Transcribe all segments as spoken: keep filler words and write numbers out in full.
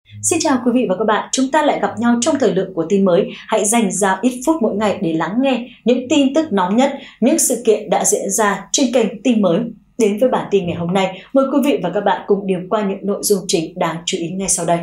Xin chào quý vị và các bạn, chúng ta lại gặp nhau trong thời lượng của tin mới. Hãy dành ra ít phút mỗi ngày để lắng nghe những tin tức nóng nhất, những sự kiện đã diễn ra trên kênh tin mới. Đến với bản tin ngày hôm nay, mời quý vị và các bạn cùng điểm qua những nội dung chính đáng chú ý ngay sau đây.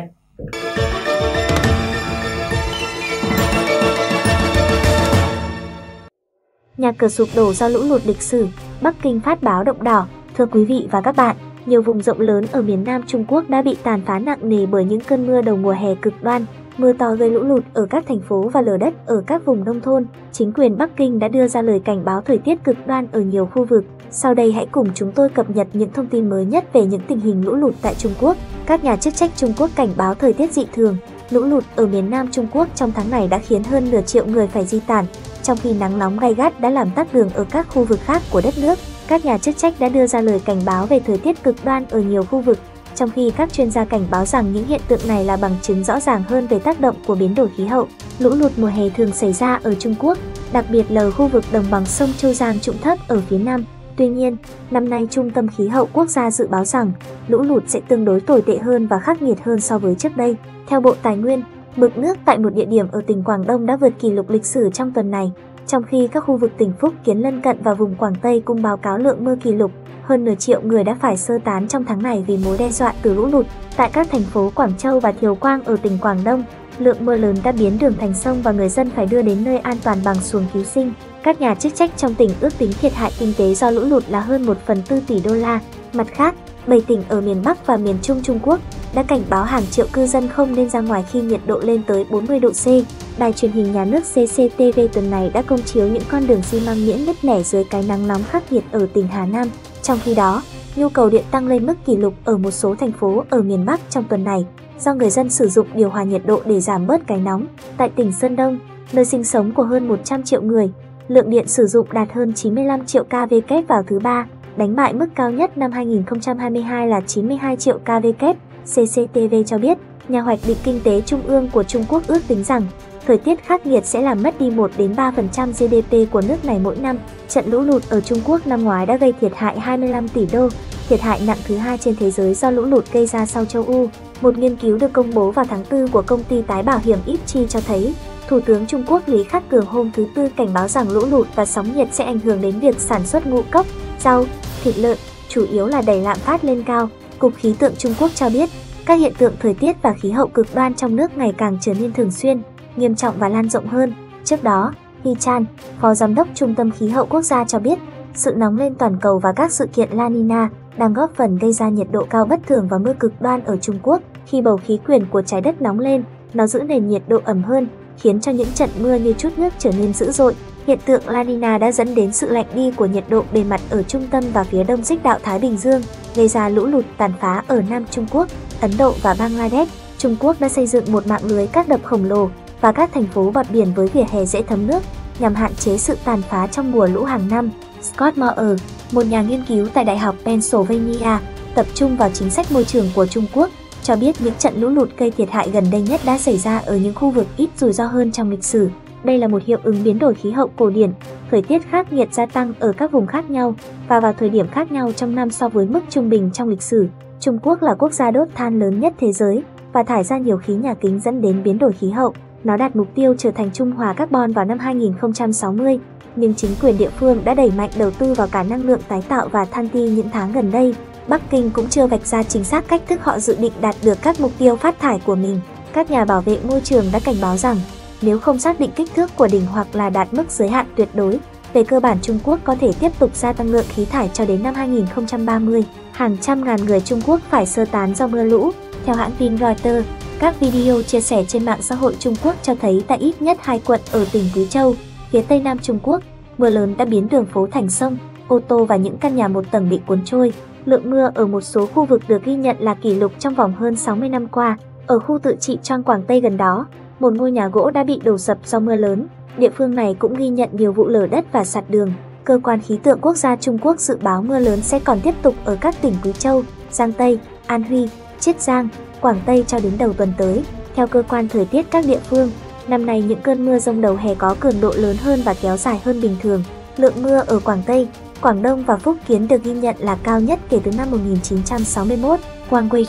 Nhà cửa sụp đổ do lũ lụt lịch sử, Bắc Kinh phát báo động đỏ. Thưa quý vị và các bạn, nhiều vùng rộng lớn ở miền Nam Trung Quốc đã bị tàn phá nặng nề bởi những cơn mưa đầu mùa hè cực đoan. Mưa to gây lũ lụt ở các thành phố và lở đất ở các vùng nông thôn. Chính quyền Bắc Kinh đã đưa ra lời cảnh báo thời tiết cực đoan ở nhiều khu vực. Sau đây hãy cùng chúng tôi cập nhật những thông tin mới nhất về những tình hình lũ lụt tại Trung Quốc. Các nhà chức trách Trung Quốc cảnh báo thời tiết dị thường. Lũ lụt ở miền Nam Trung Quốc trong tháng này đã khiến hơn nửa triệu người phải di tản, trong khi nắng nóng gay gắt đã làm tắc đường ở các khu vực khác của đất nước. Các nhà chức trách đã đưa ra lời cảnh báo về thời tiết cực đoan ở nhiều khu vực, trong khi các chuyên gia cảnh báo rằng những hiện tượng này là bằng chứng rõ ràng hơn về tác động của biến đổi khí hậu. Lũ lụt mùa hè thường xảy ra ở Trung Quốc, đặc biệt là ở khu vực đồng bằng sông Châu Giang trũng thấp ở phía Nam. Tuy nhiên, năm nay Trung tâm Khí hậu Quốc gia dự báo rằng lũ lụt sẽ tương đối tồi tệ hơn và khắc nghiệt hơn so với trước đây. Theo Bộ Tài nguyên, mực nước tại một địa điểm ở tỉnh Quảng Đông đã vượt kỷ lục lịch sử trong tuần này, trong khi các khu vực tỉnh Phúc Kiến lân cận và vùng Quảng Tây cũng báo cáo lượng mưa kỷ lục. Hơn nửa triệu người đã phải sơ tán trong tháng này vì mối đe dọa từ lũ lụt. Tại các thành phố Quảng Châu và Thiều Quang ở tỉnh Quảng Đông, lượng mưa lớn đã biến đường thành sông và người dân phải đưa đến nơi an toàn bằng xuồng cứu sinh. Các nhà chức trách trong tỉnh ước tính thiệt hại kinh tế do lũ lụt là hơn một phần tư tỷ đô la. Mặt khác, bảy tỉnh ở miền Bắc và miền Trung Trung Quốc đã cảnh báo hàng triệu cư dân không nên ra ngoài khi nhiệt độ lên tới bốn mươi độ C. Đài truyền hình nhà nước xê xê tê vê tuần này đã công chiếu những con đường xi măng miễn nứt nẻ dưới cái nắng nóng khắc nghiệt ở tỉnh Hà Nam. Trong khi đó, nhu cầu điện tăng lên mức kỷ lục ở một số thành phố ở miền Bắc trong tuần này do người dân sử dụng điều hòa nhiệt độ để giảm bớt cái nóng. Tại tỉnh Sơn Đông, nơi sinh sống của hơn một trăm triệu người, lượng điện sử dụng đạt hơn chín mươi lăm triệu ki lô oát vào thứ Ba, đánh bại mức cao nhất năm hai nghìn không trăm hai mươi hai là chín mươi hai triệu ki lô oát. xê xê tê vê cho biết, nhà hoạch định kinh tế trung ương của Trung Quốc ước tính rằng thời tiết khắc nghiệt sẽ làm mất đi một đến ba phần trăm giê đê pê của nước này mỗi năm. Trận lũ lụt ở Trung Quốc năm ngoái đã gây thiệt hại hai mươi lăm tỷ đô, thiệt hại nặng thứ hai trên thế giới do lũ lụt gây ra sau châu Âu. Một nghiên cứu được công bố vào tháng tư của công ty tái bảo hiểm i pê giê cho thấy, Thủ tướng Trung Quốc Lý Khắc Cường hôm thứ Tư cảnh báo rằng lũ lụt và sóng nhiệt sẽ ảnh hưởng đến việc sản xuất ngũ cốc, rau, thịt lợn, chủ yếu là đẩy lạm phát lên cao. Cục Khí tượng Trung Quốc cho biết, các hiện tượng thời tiết và khí hậu cực đoan trong nước ngày càng trở nên thường xuyên, nghiêm trọng và lan rộng hơn. Trước đó, He Chan, Phó Giám đốc Trung tâm Khí hậu Quốc gia cho biết, sự nóng lên toàn cầu và các sự kiện La Nina đang góp phần gây ra nhiệt độ cao bất thường và mưa cực đoan ở Trung Quốc. Khi bầu khí quyển của trái đất nóng lên, nó giữ nền nhiệt độ ẩm hơn, khiến cho những trận mưa như trút nước trở nên dữ dội. Hiện tượng La Nina đã dẫn đến sự lạnh đi của nhiệt độ bề mặt ở trung tâm và phía đông xích đạo Thái Bình Dương, gây ra lũ lụt tàn phá ở Nam Trung Quốc, Ấn Độ và Bangladesh. Trung Quốc đã xây dựng một mạng lưới các đập khổng lồ và các thành phố bọt biển với vỉa hè dễ thấm nước nhằm hạn chế sự tàn phá trong mùa lũ hàng năm. Scott Moore, một nhà nghiên cứu tại Đại học Pennsylvania, tập trung vào chính sách môi trường của Trung Quốc, cho biết những trận lũ lụt gây thiệt hại gần đây nhất đã xảy ra ở những khu vực ít rủi ro hơn trong lịch sử. Đây là một hiệu ứng biến đổi khí hậu cổ điển, thời tiết khắc nghiệt gia tăng ở các vùng khác nhau và vào thời điểm khác nhau trong năm so với mức trung bình trong lịch sử. Trung Quốc là quốc gia đốt than lớn nhất thế giới và thải ra nhiều khí nhà kính dẫn đến biến đổi khí hậu. Nó đạt mục tiêu trở thành trung hòa carbon vào năm hai nghìn không trăm sáu mươi, nhưng chính quyền địa phương đã đẩy mạnh đầu tư vào cả năng lượng tái tạo và than ti những tháng gần đây. Bắc Kinh cũng chưa vạch ra chính xác cách thức họ dự định đạt được các mục tiêu phát thải của mình. Các nhà bảo vệ môi trường đã cảnh báo rằng, nếu không xác định kích thước của đỉnh hoặc là đạt mức giới hạn tuyệt đối, về cơ bản Trung Quốc có thể tiếp tục gia tăng lượng khí thải cho đến năm hai nghìn không trăm ba mươi. Hàng trăm ngàn người Trung Quốc phải sơ tán do mưa lũ. Theo hãng tin Reuters, các video chia sẻ trên mạng xã hội Trung Quốc cho thấy tại ít nhất hai quận ở tỉnh Quý Châu, phía tây nam Trung Quốc, mưa lớn đã biến đường phố thành sông, ô tô và những căn nhà một tầng bị cuốn trôi. Lượng mưa ở một số khu vực được ghi nhận là kỷ lục trong vòng hơn sáu mươi năm qua. Ở khu tự trị Trang Quảng Tây gần đó, một ngôi nhà gỗ đã bị đổ sập do mưa lớn. Địa phương này cũng ghi nhận nhiều vụ lở đất và sạt đường. Cơ quan khí tượng quốc gia Trung Quốc dự báo mưa lớn sẽ còn tiếp tục ở các tỉnh Quý Châu, Giang Tây, An Huy, Chiết Giang, Quảng Tây cho đến đầu tuần tới. Theo cơ quan thời tiết các địa phương, năm nay những cơn mưa dông đầu hè có cường độ lớn hơn và kéo dài hơn bình thường. Lượng mưa ở Quảng Tây, Quảng Đông và Phúc Kiến được ghi nhận là cao nhất kể từ năm một nghìn chín trăm sáu mươi mốt. Quang Quây Chu,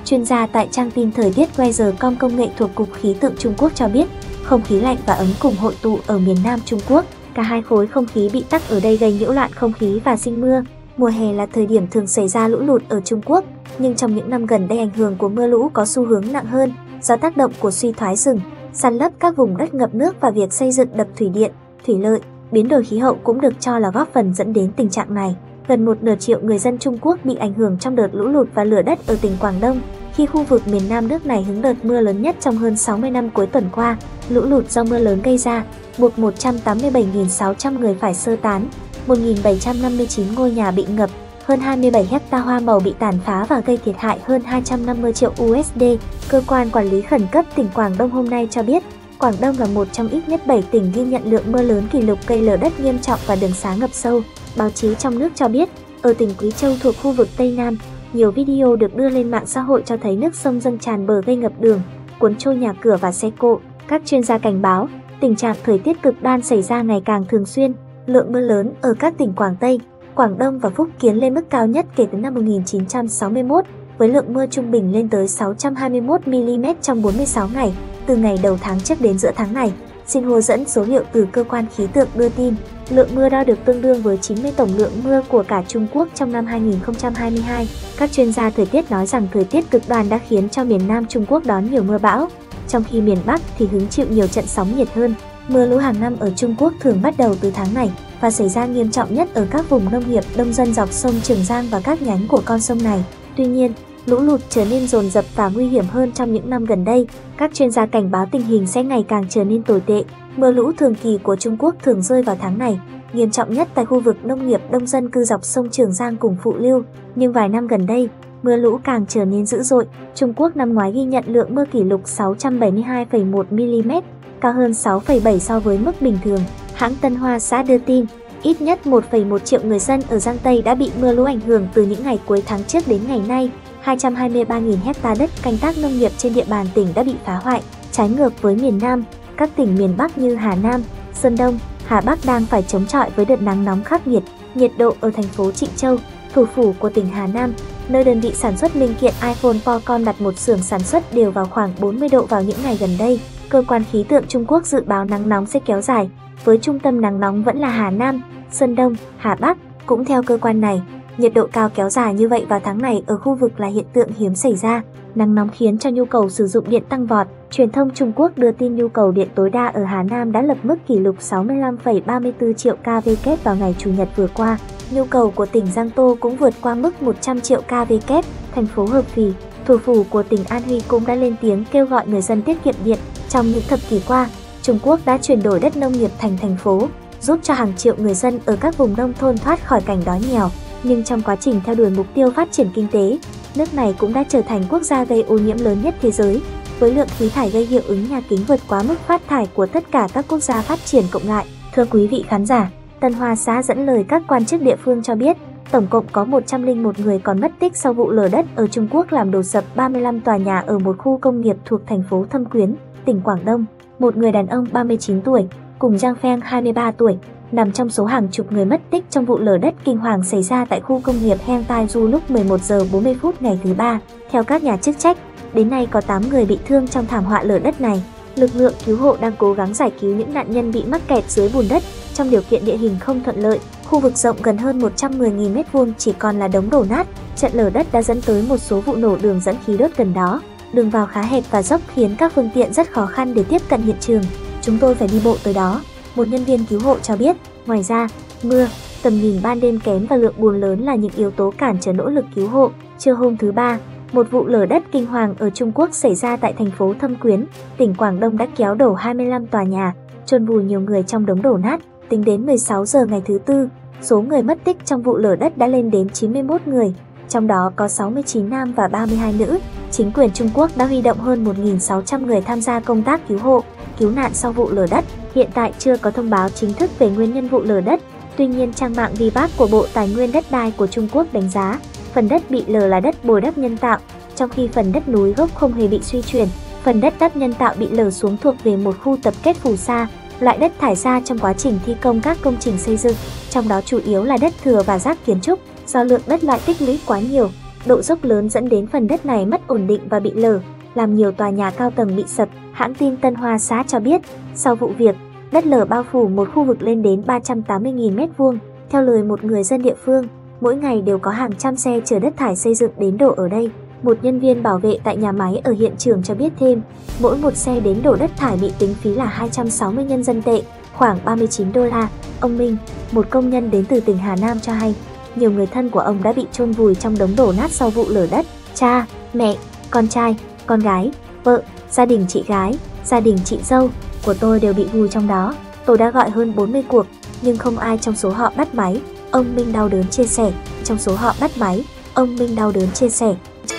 Chuyên gia tại trang tin thời tiết weather chấm com công nghệ thuộc Cục Khí tượng Trung Quốc cho biết, không khí lạnh và ấm cùng hội tụ ở miền Nam Trung Quốc. Cả hai khối không khí bị tắc ở đây gây nhiễu loạn không khí và sinh mưa. Mùa hè là thời điểm thường xảy ra lũ lụt ở Trung Quốc, nhưng trong những năm gần đây ảnh hưởng của mưa lũ có xu hướng nặng hơn do tác động của suy thoái rừng, san lấp các vùng đất ngập nước và việc xây dựng đập thủy điện, thủy lợi. Biến đổi khí hậu cũng được cho là góp phần dẫn đến tình trạng này. Gần một nửa triệu người dân Trung Quốc bị ảnh hưởng trong đợt lũ lụt và lở đất ở tỉnh Quảng Đông, khi khu vực miền Nam nước này hứng đợt mưa lớn nhất trong hơn sáu mươi năm cuối tuần qua. Lũ lụt do mưa lớn gây ra, buộc một trăm tám mươi bảy nghìn sáu trăm người phải sơ tán, một nghìn bảy trăm năm mươi chín ngôi nhà bị ngập, hơn hai mươi bảy héc ta hoa màu bị tàn phá và gây thiệt hại hơn hai trăm năm mươi triệu u ét đê. Cơ quan quản lý khẩn cấp tỉnh Quảng Đông hôm nay cho biết, Quảng Đông là một trong ít nhất bảy tỉnh ghi nhận lượng mưa lớn kỷ lục gây lở đất nghiêm trọng và đường xá ngập sâu. Báo chí trong nước cho biết, ở tỉnh Quý Châu thuộc khu vực Tây Nam, nhiều video được đưa lên mạng xã hội cho thấy nước sông dâng tràn bờ gây ngập đường, cuốn trôi nhà cửa và xe cộ. Các chuyên gia cảnh báo, tình trạng thời tiết cực đoan xảy ra ngày càng thường xuyên. Lượng mưa lớn ở các tỉnh Quảng Tây, Quảng Đông và Phúc Kiến lên mức cao nhất kể từ năm một nghìn chín trăm sáu mươi mốt, với lượng mưa trung bình lên tới sáu trăm hai mươi mốt mi-li-mét trong bốn mươi sáu ngày, từ ngày đầu tháng trước đến giữa tháng này. Xinhua dẫn số liệu từ cơ quan khí tượng đưa tin, lượng mưa đo được tương đương với chín mươi tổng lượng mưa của cả Trung Quốc trong năm hai nghìn không trăm hai mươi hai. Các chuyên gia thời tiết nói rằng thời tiết cực đoan đã khiến cho miền Nam Trung Quốc đón nhiều mưa bão, trong khi miền Bắc thì hứng chịu nhiều trận sóng nhiệt hơn. Mưa lũ hàng năm ở Trung Quốc thường bắt đầu từ tháng này và xảy ra nghiêm trọng nhất ở các vùng nông nghiệp đông dân dọc sông Trường Giang và các nhánh của con sông này. Tuy nhiên, lũ lụt trở nên dồn dập và nguy hiểm hơn trong những năm gần đây. Các chuyên gia cảnh báo tình hình sẽ ngày càng trở nên tồi tệ. Mưa lũ thường kỳ của Trung Quốc thường rơi vào tháng này, nghiêm trọng nhất tại khu vực nông nghiệp đông dân cư dọc sông Trường Giang cùng phụ lưu. Nhưng vài năm gần đây, mưa lũ càng trở nên dữ dội. Trung Quốc năm ngoái ghi nhận lượng mưa kỷ lục sáu trăm bảy mươi hai phẩy một mi-li-mét, cao hơn sáu phẩy bảy so với mức bình thường. Hãng Tân Hoa Xã đưa tin, ít nhất một phẩy một triệu người dân ở Giang Tây đã bị mưa lũ ảnh hưởng từ những ngày cuối tháng trước đến ngày nay. hai trăm hai mươi ba nghìn héc ta đất canh tác nông nghiệp trên địa bàn tỉnh đã bị phá hoại. Trái ngược với miền Nam, các tỉnh miền Bắc như Hà Nam, Sơn Đông, Hà Bắc đang phải chống chọi với đợt nắng nóng khắc nghiệt. Nhiệt độ ở thành phố Trịnh Châu, thủ phủ của tỉnh Hà Nam, nơi đơn vị sản xuất linh kiện iPhone Qualcomm đặt một xưởng sản xuất đều vào khoảng bốn mươi độ vào những ngày gần đây. Cơ quan khí tượng Trung Quốc dự báo nắng nóng sẽ kéo dài, với trung tâm nắng nóng vẫn là Hà Nam, Sơn Đông, Hà Bắc. Cũng theo cơ quan này, nhiệt độ cao kéo dài như vậy vào tháng này ở khu vực là hiện tượng hiếm xảy ra. Nắng nóng khiến cho nhu cầu sử dụng điện tăng vọt. Truyền thông Trung Quốc đưa tin nhu cầu điện tối đa ở Hà Nam đã lập mức kỷ lục sáu mươi lăm phẩy ba mươi tư triệu ki lô oát vào ngày Chủ nhật vừa qua. Nhu cầu của tỉnh Giang Tô cũng vượt qua mức một trăm triệu ki lô oát. Thành phố Hợp Phì, thủ phủ của tỉnh An Huy cũng đã lên tiếng kêu gọi người dân tiết kiệm điện. Trong những thập kỷ qua, Trung Quốc đã chuyển đổi đất nông nghiệp thành thành phố, giúp cho hàng triệu người dân ở các vùng nông thôn thoát khỏi cảnh đói nghèo. Nhưng trong quá trình theo đuổi mục tiêu phát triển kinh tế, nước này cũng đã trở thành quốc gia gây ô nhiễm lớn nhất thế giới, với lượng khí thải gây hiệu ứng nhà kính vượt quá mức phát thải của tất cả các quốc gia phát triển cộng lại. Thưa quý vị khán giả, Tân Hoa Xã dẫn lời các quan chức địa phương cho biết, tổng cộng có một trăm lẻ một người còn mất tích sau vụ lở đất ở Trung Quốc làm đổ sập ba mươi lăm tòa nhà ở một khu công nghiệp thuộc thành phố Thâm Quyến, tỉnh Quảng Đông. Một người đàn ông ba mươi chín tuổi, cùng Giang Feng hai mươi ba tuổi, nằm trong số hàng chục người mất tích trong vụ lở đất kinh hoàng xảy ra tại khu công nghiệp Heng Tai Du lúc mười một giờ bốn mươi phút ngày thứ ba. Theo các nhà chức trách, đến nay có tám người bị thương trong thảm họa lở đất này. Lực lượng cứu hộ đang cố gắng giải cứu những nạn nhân bị mắc kẹt dưới bùn đất trong điều kiện địa hình không thuận lợi. Khu vực rộng gần hơn một trăm mười nghìn mét vuông chỉ còn là đống đổ nát. Trận lở đất đã dẫn tới một số vụ nổ đường dẫn khí đốt gần đó. Đường vào khá hẹp và dốc khiến các phương tiện rất khó khăn để tiếp cận hiện trường. Chúng tôi phải đi bộ tới đó, một nhân viên cứu hộ cho biết. Ngoài ra, mưa, tầm nhìn ban đêm kém và lượng bùn lớn là những yếu tố cản trở nỗ lực cứu hộ. Trưa hôm thứ Ba, một vụ lở đất kinh hoàng ở Trung Quốc xảy ra tại thành phố Thâm Quyến, tỉnh Quảng Đông đã kéo đổ hai mươi lăm tòa nhà, chôn vùi nhiều người trong đống đổ nát. Tính đến mười sáu giờ ngày thứ Tư, số người mất tích trong vụ lở đất đã lên đến chín mươi mốt người, trong đó có sáu mươi chín nam và ba mươi hai nữ. Chính quyền Trung Quốc đã huy động hơn một nghìn sáu trăm người tham gia công tác cứu hộ, cứu nạn sau vụ lở đất. Hiện tại chưa có thông báo chính thức về nguyên nhân vụ lở đất. Tuy nhiên, trang mạng Vibac của Bộ Tài nguyên Đất đai của Trung Quốc đánh giá, phần đất bị lở là đất bồi đắp nhân tạo, trong khi phần đất núi gốc không hề bị suy chuyển. Phần đất đắp nhân tạo bị lở xuống thuộc về một khu tập kết phù sa, loại đất thải ra trong quá trình thi công các công trình xây dựng, trong đó chủ yếu là đất thừa và rác kiến trúc. Do lượng đất loại tích lũy quá nhiều, độ dốc lớn dẫn đến phần đất này mất ổn định và bị lở, làm nhiều tòa nhà cao tầng bị sập. Hãng tin Tân Hoa Xã cho biết, sau vụ việc, đất lở bao phủ một khu vực lên đến ba trăm tám mươi nghìn mét vuông. Theo lời một người dân địa phương, mỗi ngày đều có hàng trăm xe chở đất thải xây dựng đến đổ ở đây. Một nhân viên bảo vệ tại nhà máy ở hiện trường cho biết thêm, mỗi một xe đến đổ đất thải bị tính phí là hai trăm sáu mươi nhân dân tệ, khoảng ba mươi chín đô la. Ông Minh, một công nhân đến từ tỉnh Hà Nam cho hay, nhiều người thân của ông đã bị chôn vùi trong đống đổ nát sau vụ lở đất. Cha, mẹ, con trai, con gái, vợ, gia đình chị gái, gia đình chị dâu của tôi đều bị vùi trong đó. Tôi đã gọi hơn bốn mươi cuộc, nhưng không ai trong số họ bắt máy. Ông Minh đau đớn chia sẻ. Trong số họ bắt máy, ông Minh đau đớn chia sẻ.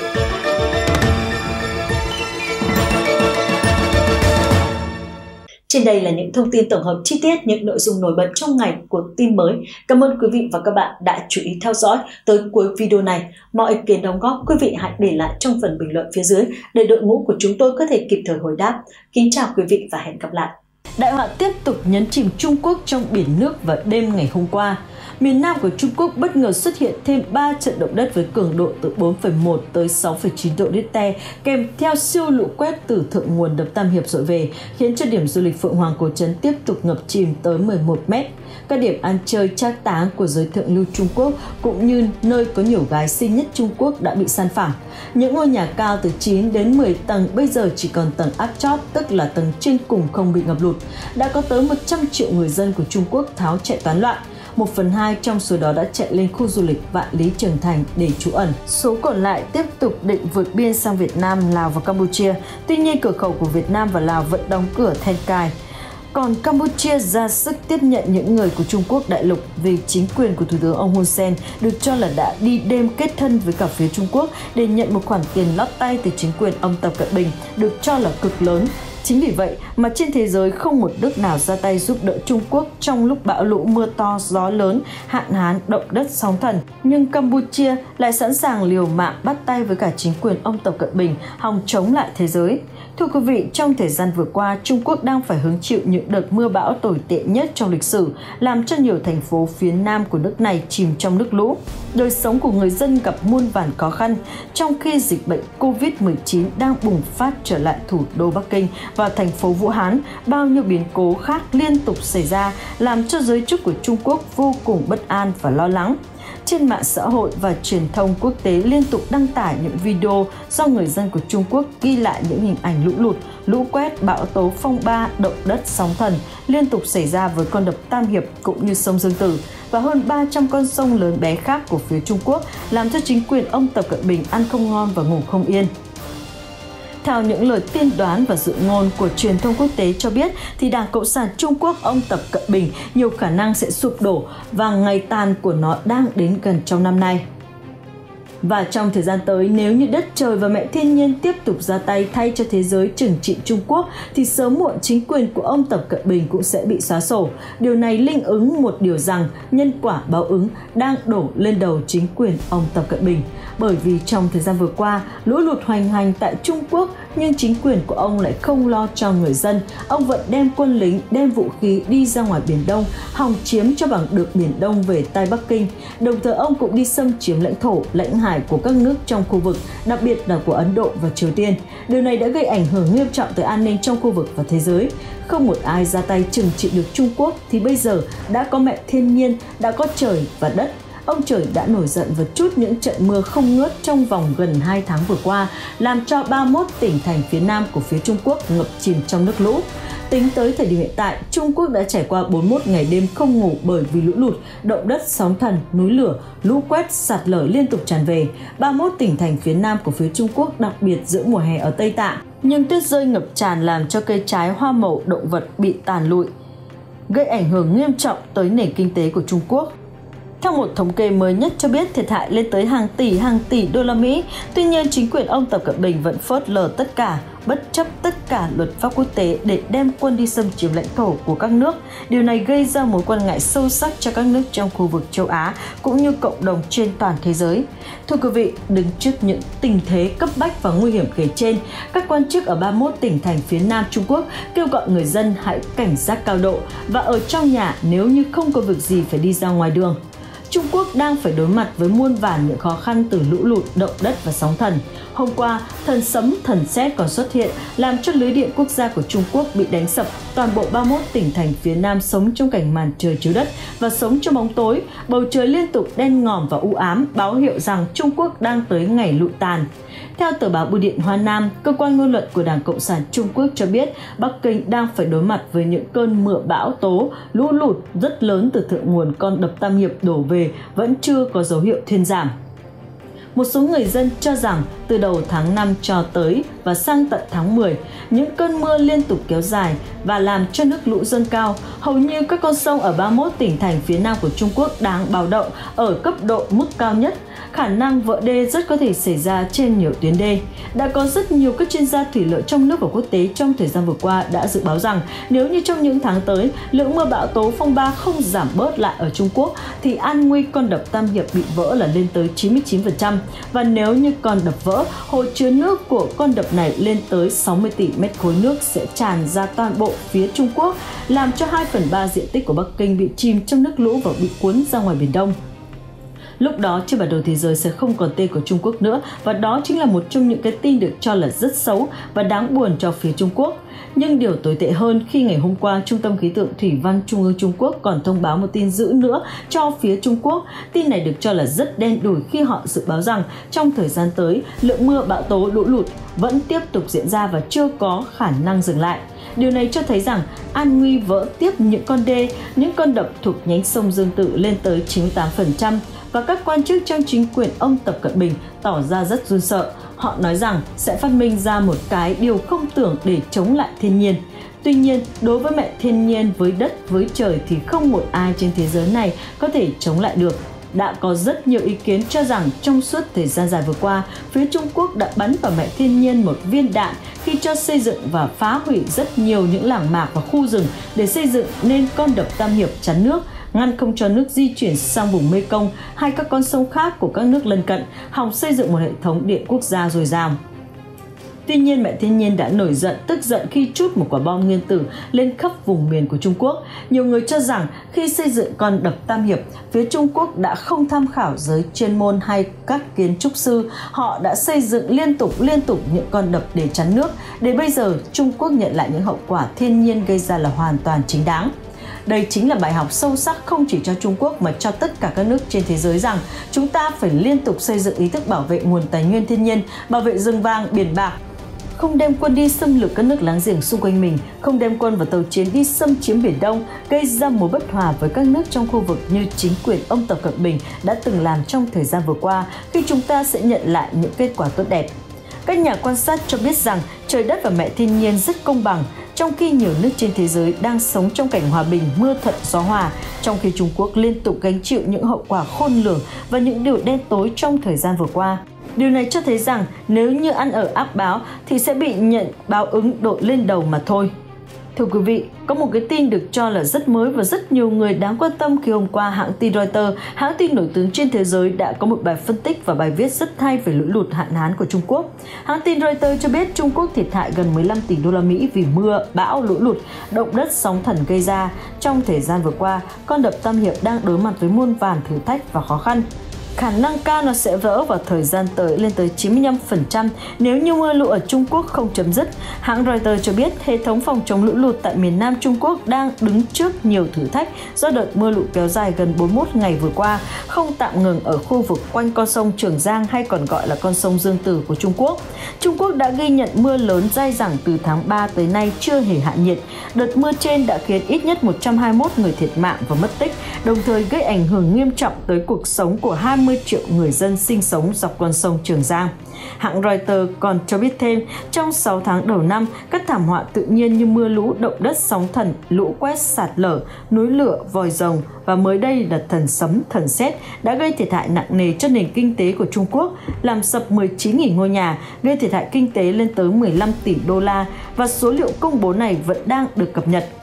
Trên đây là những thông tin tổng hợp chi tiết, những nội dung nổi bật trong ngày của tin mới. Cảm ơn quý vị và các bạn đã chú ý theo dõi tới cuối video này. Mọi ý kiến đóng góp quý vị hãy để lại trong phần bình luận phía dưới để đội ngũ của chúng tôi có thể kịp thời hồi đáp. Kính chào quý vị và hẹn gặp lại. Đại họa tiếp tục nhấn chìm Trung Quốc trong biển nước vào đêm ngày hôm qua. Miền Nam của Trung Quốc bất ngờ xuất hiện thêm ba trận động đất với cường độ từ bốn phẩy một tới sáu phẩy chín độ Richter, kèm theo siêu lũ quét từ thượng nguồn đập Tam Hiệp dội về, khiến cho điểm du lịch Phượng Hoàng Cổ Trấn tiếp tục ngập chìm tới mười một mét. Các điểm ăn chơi trác táng của giới thượng lưu Trung Quốc cũng như nơi có nhiều gái xinh nhất Trung Quốc đã bị san phẳng. Những ngôi nhà cao từ chín đến mười tầng bây giờ chỉ còn tầng áp chót, tức là tầng trên cùng không bị ngập lụt. Đã có tới một trăm triệu người dân của Trung Quốc tháo chạy toán loạn. Một phần hai trong số đó đã chạy lên khu du lịch Vạn Lý Trường Thành để trú ẩn. Số còn lại tiếp tục định vượt biên sang Việt Nam, Lào và Campuchia. Tuy nhiên, cửa khẩu của Việt Nam và Lào vẫn đóng cửa then cài. Còn Campuchia ra sức tiếp nhận những người của Trung Quốc đại lục vì chính quyền của Thủ tướng ông Hun Sen được cho là đã đi đêm kết thân với cả phía Trung Quốc để nhận một khoản tiền lót tay từ chính quyền ông Tập Cận Bình được cho là cực lớn. Chính vì vậy mà trên thế giới không một nước nào ra tay giúp đỡ Trung Quốc trong lúc bão lũ, mưa to, gió lớn, hạn hán, động đất, sóng thần. Nhưng Campuchia lại sẵn sàng liều mạng bắt tay với cả chính quyền ông Tập Cận Bình hòng chống lại thế giới. Thưa quý vị, trong thời gian vừa qua, Trung Quốc đang phải hứng chịu những đợt mưa bão tồi tệ nhất trong lịch sử, làm cho nhiều thành phố phía nam của nước này chìm trong nước lũ. Đời sống của người dân gặp muôn vàn khó khăn, trong khi dịch bệnh Covid mười chín đang bùng phát trở lại thủ đô Bắc Kinh và thành phố Vũ Hán, bao nhiêu biến cố khác liên tục xảy ra, làm cho giới chức của Trung Quốc vô cùng bất an và lo lắng. Trên mạng xã hội và truyền thông quốc tế liên tục đăng tải những video do người dân của Trung Quốc ghi lại những hình ảnh lũ lụt, lũ quét, bão tố, phong ba, động đất, sóng thần liên tục xảy ra với con đập Tam Hiệp cũng như sông Dương Tử và hơn ba trăm con sông lớn bé khác của phía Trung Quốc, làm cho chính quyền ông Tập Cận Bình ăn không ngon và ngủ không yên. Theo những lời tiên đoán và dự ngôn của truyền thông quốc tế cho biết, thì Đảng Cộng sản Trung Quốc ông Tập Cận Bình nhiều khả năng sẽ sụp đổ và ngày tàn của nó đang đến gần trong năm nay. Và trong thời gian tới, nếu như đất trời và mẹ thiên nhiên tiếp tục ra tay thay cho thế giới trừng trị Trung Quốc, thì sớm muộn chính quyền của ông Tập Cận Bình cũng sẽ bị xóa sổ. Điều này linh ứng một điều rằng nhân quả báo ứng đang đổ lên đầu chính quyền ông Tập Cận Bình. Bởi vì trong thời gian vừa qua, lũ lụt hoành hành tại Trung Quốc, nhưng chính quyền của ông lại không lo cho người dân. Ông vẫn đem quân lính, đem vũ khí đi ra ngoài Biển Đông, hòng chiếm cho bằng được Biển Đông về tay Bắc Kinh. Đồng thời ông cũng đi xâm chiếm lãnh thổ, lãnh hải của các nước trong khu vực, đặc biệt là của Ấn Độ và Triều Tiên. Điều này đã gây ảnh hưởng nghiêm trọng tới an ninh trong khu vực và thế giới. Không một ai ra tay trừng trị được Trung Quốc thì bây giờ đã có mẹ thiên nhiên, đã có trời và đất. Ông trời đã nổi giận và trút những trận mưa không ngớt trong vòng gần hai tháng vừa qua, làm cho ba mươi mốt tỉnh thành phía nam của phía Trung Quốc ngập chìm trong nước lũ. Tính tới thời điểm hiện tại, Trung Quốc đã trải qua bốn mươi mốt ngày đêm không ngủ bởi vì lũ lụt, động đất, sóng thần, núi lửa, lũ quét, sạt lở liên tục tràn về. ba mươi mốt tỉnh thành phía nam của phía Trung Quốc, đặc biệt giữa mùa hè ở Tây Tạng, nhưng tuyết rơi ngập tràn làm cho cây trái, hoa màu, động vật bị tàn lụi, gây ảnh hưởng nghiêm trọng tới nền kinh tế của Trung Quốc. Theo một thống kê mới nhất cho biết, thiệt hại lên tới hàng tỷ hàng tỷ đô la Mỹ. Tuy nhiên, chính quyền ông Tập Cận Bình vẫn phớt lờ tất cả, bất chấp tất cả luật pháp quốc tế để đem quân đi xâm chiếm lãnh thổ của các nước. Điều này gây ra mối quan ngại sâu sắc cho các nước trong khu vực châu Á cũng như cộng đồng trên toàn thế giới. Thưa quý vị, đứng trước những tình thế cấp bách và nguy hiểm kể trên, các quan chức ở ba mươi mốt tỉnh thành phía Nam Trung Quốc kêu gọi người dân hãy cảnh giác cao độ và ở trong nhà nếu như không có việc gì phải đi ra ngoài đường. Trung Quốc đang phải đối mặt với muôn vàn những khó khăn từ lũ lụt, động đất và sóng thần. Hôm qua, thần sấm, thần sét còn xuất hiện, làm cho lưới điện quốc gia của Trung Quốc bị đánh sập. Toàn bộ ba mươi mốt tỉnh thành phía Nam sống trong cảnh màn trời chiếu đất và sống trong bóng tối. Bầu trời liên tục đen ngòm và u ám, báo hiệu rằng Trung Quốc đang tới ngày lụi tàn. Theo tờ báo Bưu điện Hoa Nam, cơ quan ngôn luận của Đảng Cộng sản Trung Quốc cho biết Bắc Kinh đang phải đối mặt với những cơn mưa bão tố, lũ lụt rất lớn từ thượng nguồn con đập Tam Hiệp đổ về vẫn chưa có dấu hiệu thuyên giảm. Một số người dân cho rằng từ đầu tháng năm cho tới và sang tận tháng mười, những cơn mưa liên tục kéo dài và làm cho nước lũ dâng cao. Hầu như các con sông ở ba mươi mốt tỉnh thành phía Nam của Trung Quốc đang báo động ở cấp độ mức cao nhất. Khả năng vỡ đê rất có thể xảy ra trên nhiều tuyến đê. Đã có rất nhiều các chuyên gia thủy lợi trong nước và quốc tế trong thời gian vừa qua đã dự báo rằng nếu như trong những tháng tới, lượng mưa bão tố phong ba không giảm bớt lại ở Trung Quốc thì an nguy con đập Tam Hiệp bị vỡ là lên tới chín mươi chín phần trăm. Và nếu như con đập vỡ, hồ chứa nước của con đập này lên tới sáu mươi tỷ mét khối nước sẽ tràn ra toàn bộ phía Trung Quốc, làm cho hai phần ba diện tích của Bắc Kinh bị chìm trong nước lũ và bị cuốn ra ngoài Biển Đông. Lúc đó trên bản đồ thế giới sẽ không còn tên của Trung Quốc nữa, và đó chính là một trong những cái tin được cho là rất xấu và đáng buồn cho phía Trung Quốc. Nhưng điều tồi tệ hơn khi ngày hôm qua Trung tâm Khí tượng Thủy văn Trung ương Trung Quốc còn thông báo một tin dữ nữa cho phía Trung Quốc. Tin này được cho là rất đen đủi khi họ dự báo rằng trong thời gian tới, lượng mưa bão tố lũ lụt vẫn tiếp tục diễn ra và chưa có khả năng dừng lại. Điều này cho thấy rằng an nguy vỡ tiếp những con đê, những con đập thuộc nhánh sông Dương Tử lên tới chín mươi tám phần trăm. Và các quan chức trong chính quyền ông Tập Cận Bình tỏ ra rất run sợ. Họ nói rằng sẽ phát minh ra một cái điều không tưởng để chống lại thiên nhiên. Tuy nhiên, đối với mẹ thiên nhiên, với đất, với trời thì không một ai trên thế giới này có thể chống lại được. Đã có rất nhiều ý kiến cho rằng trong suốt thời gian dài vừa qua, phía Trung Quốc đã bắn vào mẹ thiên nhiên một viên đạn khi cho xây dựng và phá hủy rất nhiều những làng mạc và khu rừng để xây dựng nên con đập Tam Hiệp chắn nước, ngăn không cho nước di chuyển sang vùng Mekong hay các con sông khác của các nước lân cận, hòng xây dựng một hệ thống điện quốc gia dồi dào. Tuy nhiên, mẹ thiên nhiên đã nổi giận, tức giận khi trút một quả bom nguyên tử lên khắp vùng miền của Trung Quốc. Nhiều người cho rằng khi xây dựng con đập Tam Hiệp, phía Trung Quốc đã không tham khảo giới chuyên môn hay các kiến trúc sư. Họ đã xây dựng liên tục liên tục những con đập để chắn nước, để bây giờ Trung Quốc nhận lại những hậu quả thiên nhiên gây ra là hoàn toàn chính đáng. Đây chính là bài học sâu sắc không chỉ cho Trung Quốc mà cho tất cả các nước trên thế giới rằng chúng ta phải liên tục xây dựng ý thức bảo vệ nguồn tài nguyên thiên nhiên, bảo vệ rừng vàng, biển bạc, không đem quân đi xâm lược các nước láng giềng xung quanh mình, không đem quân và tàu chiến đi xâm chiếm Biển Đông, gây ra mối bất hòa với các nước trong khu vực như chính quyền ông Tập Cận Bình đã từng làm trong thời gian vừa qua, khi chúng ta sẽ nhận lại những kết quả tốt đẹp. Các nhà quan sát cho biết rằng trời đất và mẹ thiên nhiên rất công bằng, trong khi nhiều nước trên thế giới đang sống trong cảnh hòa bình, mưa thuận gió hòa, trong khi Trung Quốc liên tục gánh chịu những hậu quả khôn lường và những điều đen tối trong thời gian vừa qua. Điều này cho thấy rằng nếu như ăn ở ác báo thì sẽ bị nhận báo ứng đội lên đầu mà thôi. Thưa quý vị, có một cái tin được cho là rất mới và rất nhiều người đáng quan tâm khi hôm qua hãng tin Reuters, hãng tin nổi tiếng trên thế giới đã có một bài phân tích và bài viết rất hay về lũ lụt hạn hán của Trung Quốc. Hãng tin Reuters cho biết Trung Quốc thiệt hại gần mười lăm tỷ đô la Mỹ vì mưa, bão, lũ lụt, động đất, sóng thần gây ra. Trong thời gian vừa qua, con đập Tam Hiệp đang đối mặt với muôn vàn thử thách và khó khăn. Khả năng cao nó sẽ vỡ vào thời gian tới lên tới chín mươi lăm phần trăm nếu như mưa lũ ở Trung Quốc không chấm dứt. Hãng Reuters cho biết hệ thống phòng chống lũ lụt tại miền Nam Trung Quốc đang đứng trước nhiều thử thách do đợt mưa lũ kéo dài gần bốn mươi mốt ngày vừa qua, không tạm ngừng ở khu vực quanh con sông Trường Giang hay còn gọi là con sông Dương Tử của Trung Quốc. Trung Quốc đã ghi nhận mưa lớn dai dẳng từ tháng ba tới nay chưa hề hạ nhiệt. Đợt mưa trên đã khiến ít nhất một trăm hai mươi mốt người thiệt mạng và mất tích, đồng thời gây ảnh hưởng nghiêm trọng tới cuộc sống của hai mươi triệu người dân sinh sống dọc con sông Trường Giang. Hãng Reuters còn cho biết thêm, trong sáu tháng đầu năm, các thảm họa tự nhiên như mưa lũ, động đất, sóng thần, lũ quét, sạt lở, núi lửa, vòi rồng và mới đây là thần sấm, thần sét đã gây thiệt hại nặng nề cho nền kinh tế của Trung Quốc, làm sập mười chín nghìn ngôi nhà, gây thiệt hại kinh tế lên tới mười lăm tỷ đô la và số liệu công bố này vẫn đang được cập nhật.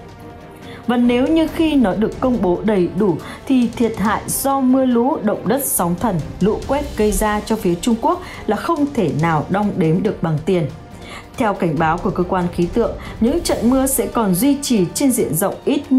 Và nếu như khi nó được công bố đầy đủ thì thiệt hại do mưa lũ, động đất, sóng thần, lũ quét gây ra cho phía Trung Quốc là không thể nào đong đếm được bằng tiền. Theo cảnh báo của cơ quan khí tượng, những trận mưa sẽ còn duy trì trên diện rộng ít nhất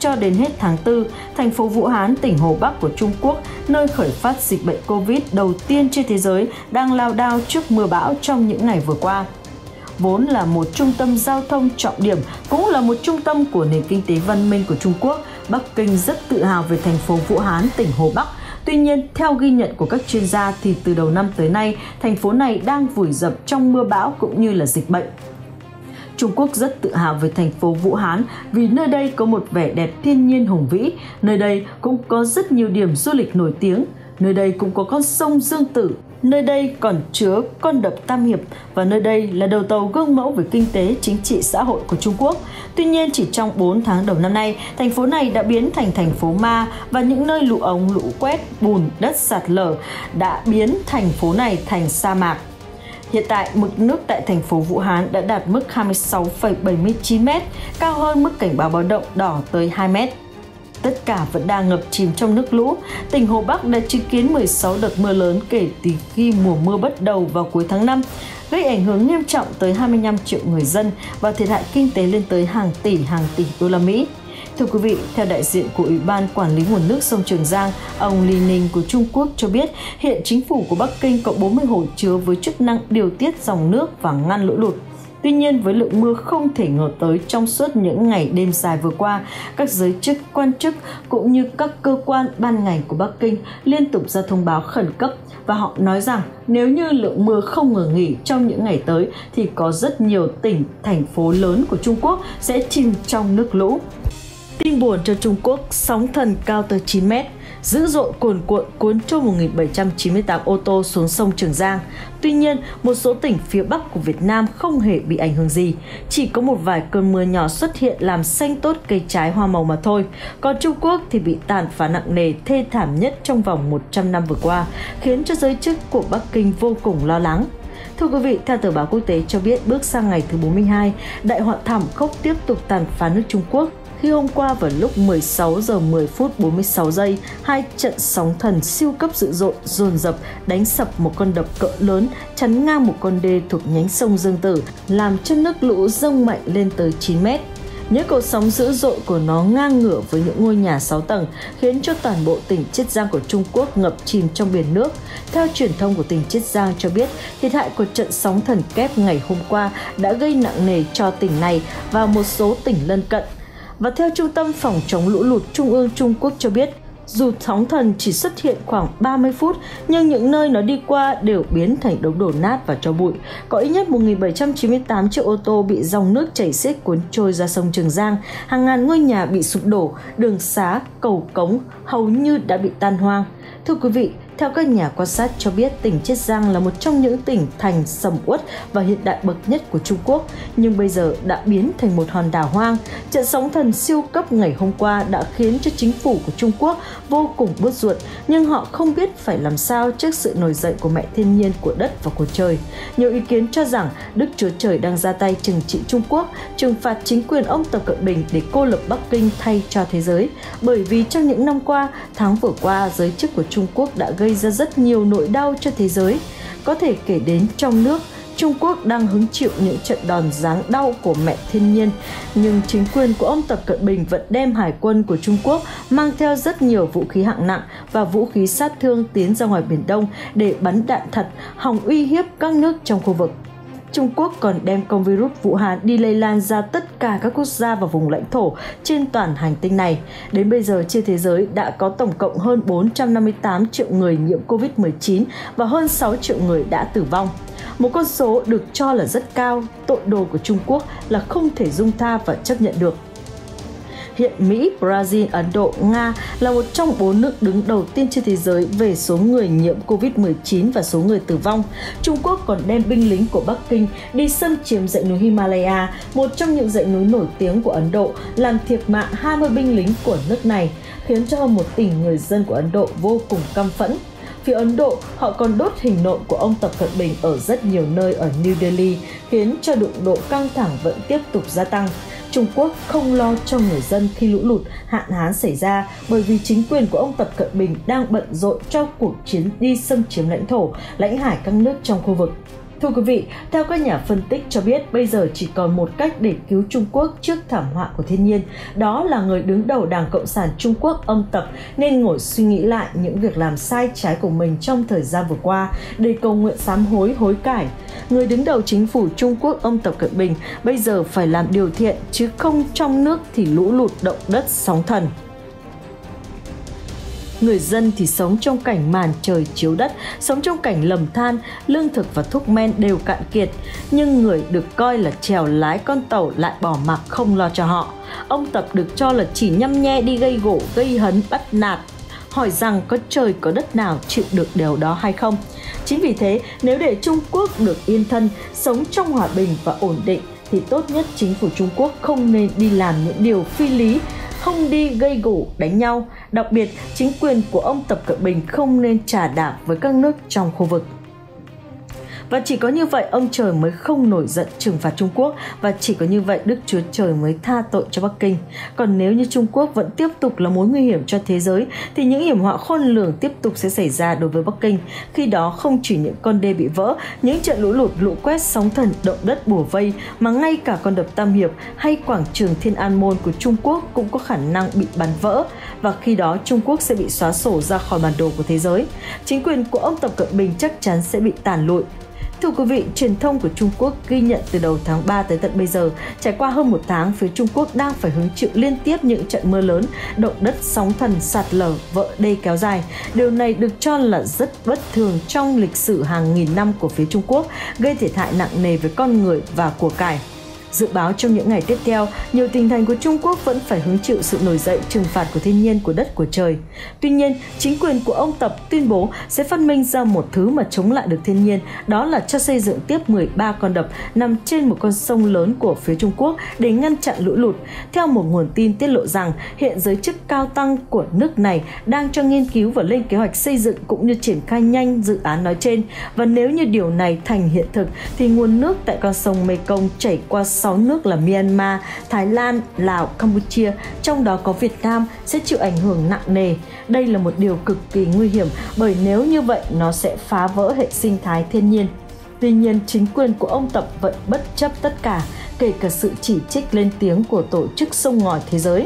cho đến hết tháng tư, thành phố Vũ Hán, tỉnh Hồ Bắc của Trung Quốc, nơi khởi phát dịch bệnh Covid đầu tiên trên thế giới, đang lao đao trước mưa bão trong những ngày vừa qua. Vốn là một trung tâm giao thông trọng điểm, cũng là một trung tâm của nền kinh tế văn minh của Trung Quốc, Bắc Kinh rất tự hào về thành phố Vũ Hán, tỉnh Hồ Bắc. Tuy nhiên, theo ghi nhận của các chuyên gia thì từ đầu năm tới nay, thành phố này đang vùi dập trong mưa bão cũng như là dịch bệnh. Trung Quốc rất tự hào về thành phố Vũ Hán vì nơi đây có một vẻ đẹp thiên nhiên hùng vĩ, nơi đây cũng có rất nhiều điểm du lịch nổi tiếng, nơi đây cũng có con sông Dương Tử, nơi đây còn chứa con đập Tam Hiệp và nơi đây là đầu tàu gương mẫu về kinh tế, chính trị, xã hội của Trung Quốc. Tuy nhiên, chỉ trong bốn tháng đầu năm nay, thành phố này đã biến thành thành phố ma và những nơi lũ ống, lũ quét, bùn, đất sạt lở đã biến thành phố này thành sa mạc. Hiện tại, mực nước tại thành phố Vũ Hán đã đạt mức hai mươi sáu phẩy bảy mươi chín mét, cao hơn mức cảnh báo báo động đỏ tới hai mét. Tất cả vẫn đang ngập chìm trong nước lũ. Tỉnh Hồ Bắc đã chứng kiến mười sáu đợt mưa lớn kể từ khi mùa mưa bắt đầu vào cuối tháng năm, gây ảnh hưởng nghiêm trọng tới hai mươi lăm triệu người dân và thiệt hại kinh tế lên tới hàng tỷ hàng tỷ đô la Mỹ. Thưa quý vị, theo đại diện của Ủy ban Quản lý nguồn nước sông Trường Giang, ông Li Ning của Trung Quốc cho biết hiện chính phủ của Bắc Kinh có bốn mươi hồ chứa với chức năng điều tiết dòng nước và ngăn lũ lụt. Tuy nhiên, với lượng mưa không thể ngờ tới trong suốt những ngày đêm dài vừa qua, các giới chức, quan chức cũng như các cơ quan ban ngành của Bắc Kinh liên tục ra thông báo khẩn cấp và họ nói rằng nếu như lượng mưa không ngừng nghỉ trong những ngày tới thì có rất nhiều tỉnh, thành phố lớn của Trung Quốc sẽ chìm trong nước lũ. Tin buồn cho Trung Quốc, sóng thần cao tới chín mét, dữ dội cuồn cuộn cuốn trôi một nghìn bảy trăm chín mươi tám ô tô xuống sông Trường Giang. Tuy nhiên, một số tỉnh phía Bắc của Việt Nam không hề bị ảnh hưởng gì, chỉ có một vài cơn mưa nhỏ xuất hiện làm xanh tốt cây trái hoa màu mà thôi. Còn Trung Quốc thì bị tàn phá nặng nề, thê thảm nhất trong vòng một trăm năm vừa qua, khiến cho giới chức của Bắc Kinh vô cùng lo lắng. Thưa quý vị, theo tờ báo quốc tế cho biết, bước sang ngày thứ bốn mươi hai, đại họa thảm khốc tiếp tục tàn phá nước Trung Quốc. Khi hôm qua vào lúc mười sáu giờ mười phút bốn mươi sáu giây, hai trận sóng thần siêu cấp dữ dội dồn dập đánh sập một con đập cỡ lớn chắn ngang một con đê thuộc nhánh sông Dương Tử, làm cho nước lũ dâng mạnh lên tới chín mét. Những cột sóng dữ dội của nó ngang ngửa với những ngôi nhà sáu tầng, khiến cho toàn bộ tỉnh Chiết Giang của Trung Quốc ngập chìm trong biển nước. Theo truyền thông của tỉnh Chiết Giang cho biết, thiệt hại của trận sóng thần kép ngày hôm qua đã gây nặng nề cho tỉnh này và một số tỉnh lân cận. Và theo Trung tâm Phòng chống lũ lụt Trung ương Trung Quốc cho biết, dù sóng thần chỉ xuất hiện khoảng ba mươi phút, nhưng những nơi nó đi qua đều biến thành đống đổ nát và tro bụi. Có ít nhất một nghìn bảy trăm chín mươi tám chiếc ô tô bị dòng nước chảy xiết cuốn trôi ra sông Trường Giang, hàng ngàn ngôi nhà bị sụp đổ, đường xá, cầu cống hầu như đã bị tan hoang. Thưa quý vị, theo các nhà quan sát cho biết, tỉnh Chiết Giang là một trong những tỉnh thành sầm uất và hiện đại bậc nhất của Trung Quốc, nhưng bây giờ đã biến thành một hòn đảo hoang. Trận sóng thần siêu cấp ngày hôm qua đã khiến cho chính phủ của Trung Quốc vô cùng bứt ruột, nhưng họ không biết phải làm sao trước sự nổi dậy của mẹ thiên nhiên, của đất và của trời. Nhiều ý kiến cho rằng Đức Chúa Trời đang ra tay trừng trị Trung Quốc, trừng phạt chính quyền ông Tập Cận Bình để cô lập Bắc Kinh thay cho thế giới. Bởi vì trong những năm qua, tháng vừa qua, giới chức của Trung Quốc đã gây ra rất nhiều nỗi đau cho thế giới. Có thể kể đến trong nước, Trung Quốc đang hứng chịu những trận đòn giáng đau của mẹ thiên nhiên, nhưng chính quyền của ông Tập Cận Bình vẫn đem hải quân của Trung Quốc mang theo rất nhiều vũ khí hạng nặng và vũ khí sát thương tiến ra ngoài Biển Đông để bắn đạn thật, hòng uy hiếp các nước trong khu vực. Trung Quốc còn đem con virus Vũ Hán đi lây lan ra tất cả các quốc gia và vùng lãnh thổ trên toàn hành tinh này. Đến bây giờ trên thế giới đã có tổng cộng hơn bốn trăm năm mươi tám triệu người nhiễm covid mười chín và hơn sáu triệu người đã tử vong. Một con số được cho là rất cao, tội đồ của Trung Quốc là không thể dung tha và chấp nhận được. Hiện Mỹ, Brazil, Ấn Độ, Nga là một trong bốn nước đứng đầu tiên trên thế giới về số người nhiễm covid mười chín và số người tử vong. Trung Quốc còn đem binh lính của Bắc Kinh đi xâm chiếm dãy núi Himalaya, một trong những dãy núi nổi tiếng của Ấn Độ, làm thiệt mạng hai mươi binh lính của nước này, khiến cho hơn một tỷ người dân của Ấn Độ vô cùng căm phẫn. Phía Ấn Độ, họ còn đốt hình nộm của ông Tập Cận Bình ở rất nhiều nơi ở New Delhi, khiến cho đụng độ căng thẳng vẫn tiếp tục gia tăng. Trung Quốc không lo cho người dân khi lũ lụt, hạn hán xảy ra bởi vì chính quyền của ông Tập Cận Bình đang bận rộn cho cuộc chiến đi xâm chiếm lãnh thổ, lãnh hải các nước trong khu vực. Thưa quý vị, theo các nhà phân tích cho biết, bây giờ chỉ còn một cách để cứu Trung Quốc trước thảm họa của thiên nhiên. Đó là người đứng đầu Đảng Cộng sản Trung Quốc ông Tập nên ngồi suy nghĩ lại những việc làm sai trái của mình trong thời gian vừa qua để cầu nguyện sám hối, hối cải. Người đứng đầu chính phủ Trung Quốc ông Tập Cận Bình bây giờ phải làm điều thiện, chứ không trong nước thì lũ lụt, động đất, sóng thần. Người dân thì sống trong cảnh màn trời chiếu đất, sống trong cảnh lầm than, lương thực và thuốc men đều cạn kiệt. Nhưng người được coi là chèo lái con tàu lại bỏ mặc không lo cho họ. Ông Tập được cho là chỉ nhăm nhe đi gây gổ, gây hấn, bắt nạt, hỏi rằng có trời có đất nào chịu được điều đó hay không. Chính vì thế, nếu để Trung Quốc được yên thân, sống trong hòa bình và ổn định, thì tốt nhất chính phủ Trung Quốc không nên đi làm những điều phi lý, không đi gây gổ đánh nhau. Đặc biệt, chính quyền của ông Tập Cận Bình không nên trà đạp với các nước trong khu vực. Và chỉ có như vậy ông trời mới không nổi giận trừng phạt Trung Quốc, và chỉ có như vậy Đức Chúa Trời mới tha tội cho Bắc Kinh. Còn nếu như Trung Quốc vẫn tiếp tục là mối nguy hiểm cho thế giới thì những hiểm họa khôn lường tiếp tục sẽ xảy ra đối với Bắc Kinh. Khi đó không chỉ những con đê bị vỡ, những trận lũ lụt, lũ quét, sóng thần, động đất bủa vây, mà ngay cả con đập Tam Hiệp hay quảng trường Thiên An Môn của Trung Quốc cũng có khả năng bị bắn vỡ, và khi đó Trung Quốc sẽ bị xóa sổ ra khỏi bản đồ của thế giới. Chính quyền của ông Tập Cận Bình chắc chắn sẽ bị tàn lụi. Thưa quý vị, truyền thông của Trung Quốc ghi nhận từ đầu tháng ba tới tận bây giờ, trải qua hơn một tháng, phía Trung Quốc đang phải hứng chịu liên tiếp những trận mưa lớn, động đất, sóng thần, sạt lở, vỡ đê kéo dài. Điều này được cho là rất bất thường trong lịch sử hàng nghìn năm của phía Trung Quốc, gây thiệt hại nặng nề với con người và của cải. Dự báo trong những ngày tiếp theo, nhiều tỉnh thành của Trung Quốc vẫn phải hứng chịu sự nổi dậy trừng phạt của thiên nhiên, của đất, của trời. Tuy nhiên, chính quyền của ông Tập tuyên bố sẽ phát minh ra một thứ mà chống lại được thiên nhiên, đó là cho xây dựng tiếp mười ba con đập nằm trên một con sông lớn của phía Trung Quốc để ngăn chặn lũ lụt. Theo một nguồn tin tiết lộ rằng, hiện giới chức cao tăng của nước này đang cho nghiên cứu và lên kế hoạch xây dựng cũng như triển khai nhanh dự án nói trên. Và nếu như điều này thành hiện thực, thì nguồn nước tại con sông Mekong chảy qua sáu nước là Myanmar, Thái Lan, Lào, Campuchia, trong đó có Việt Nam, sẽ chịu ảnh hưởng nặng nề. Đây là một điều cực kỳ nguy hiểm, bởi nếu như vậy nó sẽ phá vỡ hệ sinh thái thiên nhiên. Tuy nhiên, chính quyền của ông Tập vẫn bất chấp tất cả, kể cả sự chỉ trích lên tiếng của Tổ chức Sông Ngòi Thế giới.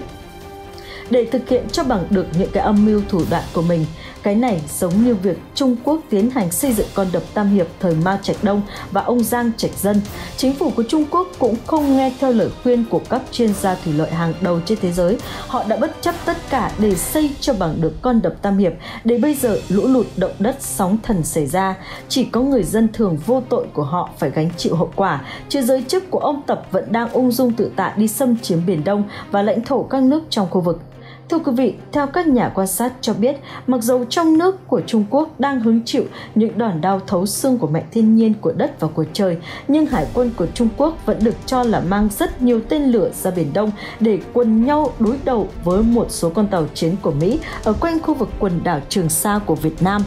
Để thực hiện cho bằng được những cái âm mưu thủ đoạn của mình, cái này giống như việc Trung Quốc tiến hành xây dựng con đập Tam Hiệp thời Mao Trạch Đông và ông Giang Trạch Dân. Chính phủ của Trung Quốc cũng không nghe theo lời khuyên của các chuyên gia thủy lợi hàng đầu trên thế giới. Họ đã bất chấp tất cả để xây cho bằng được con đập Tam Hiệp, để bây giờ lũ lụt, động đất, sóng thần xảy ra. Chỉ có người dân thường vô tội của họ phải gánh chịu hậu quả, chứ giới chức của ông Tập vẫn đang ung dung tự tại đi xâm chiếm Biển Đông và lãnh thổ các nước trong khu vực. Thưa quý vị, theo các nhà quan sát cho biết, mặc dầu trong nước của Trung Quốc đang hứng chịu những đòn đau thấu xương của mẹ thiên nhiên, của đất và của trời, nhưng hải quân của Trung Quốc vẫn được cho là mang rất nhiều tên lửa ra Biển Đông để quần nhau đối đầu với một số con tàu chiến của Mỹ ở quanh khu vực quần đảo Trường Sa của Việt Nam.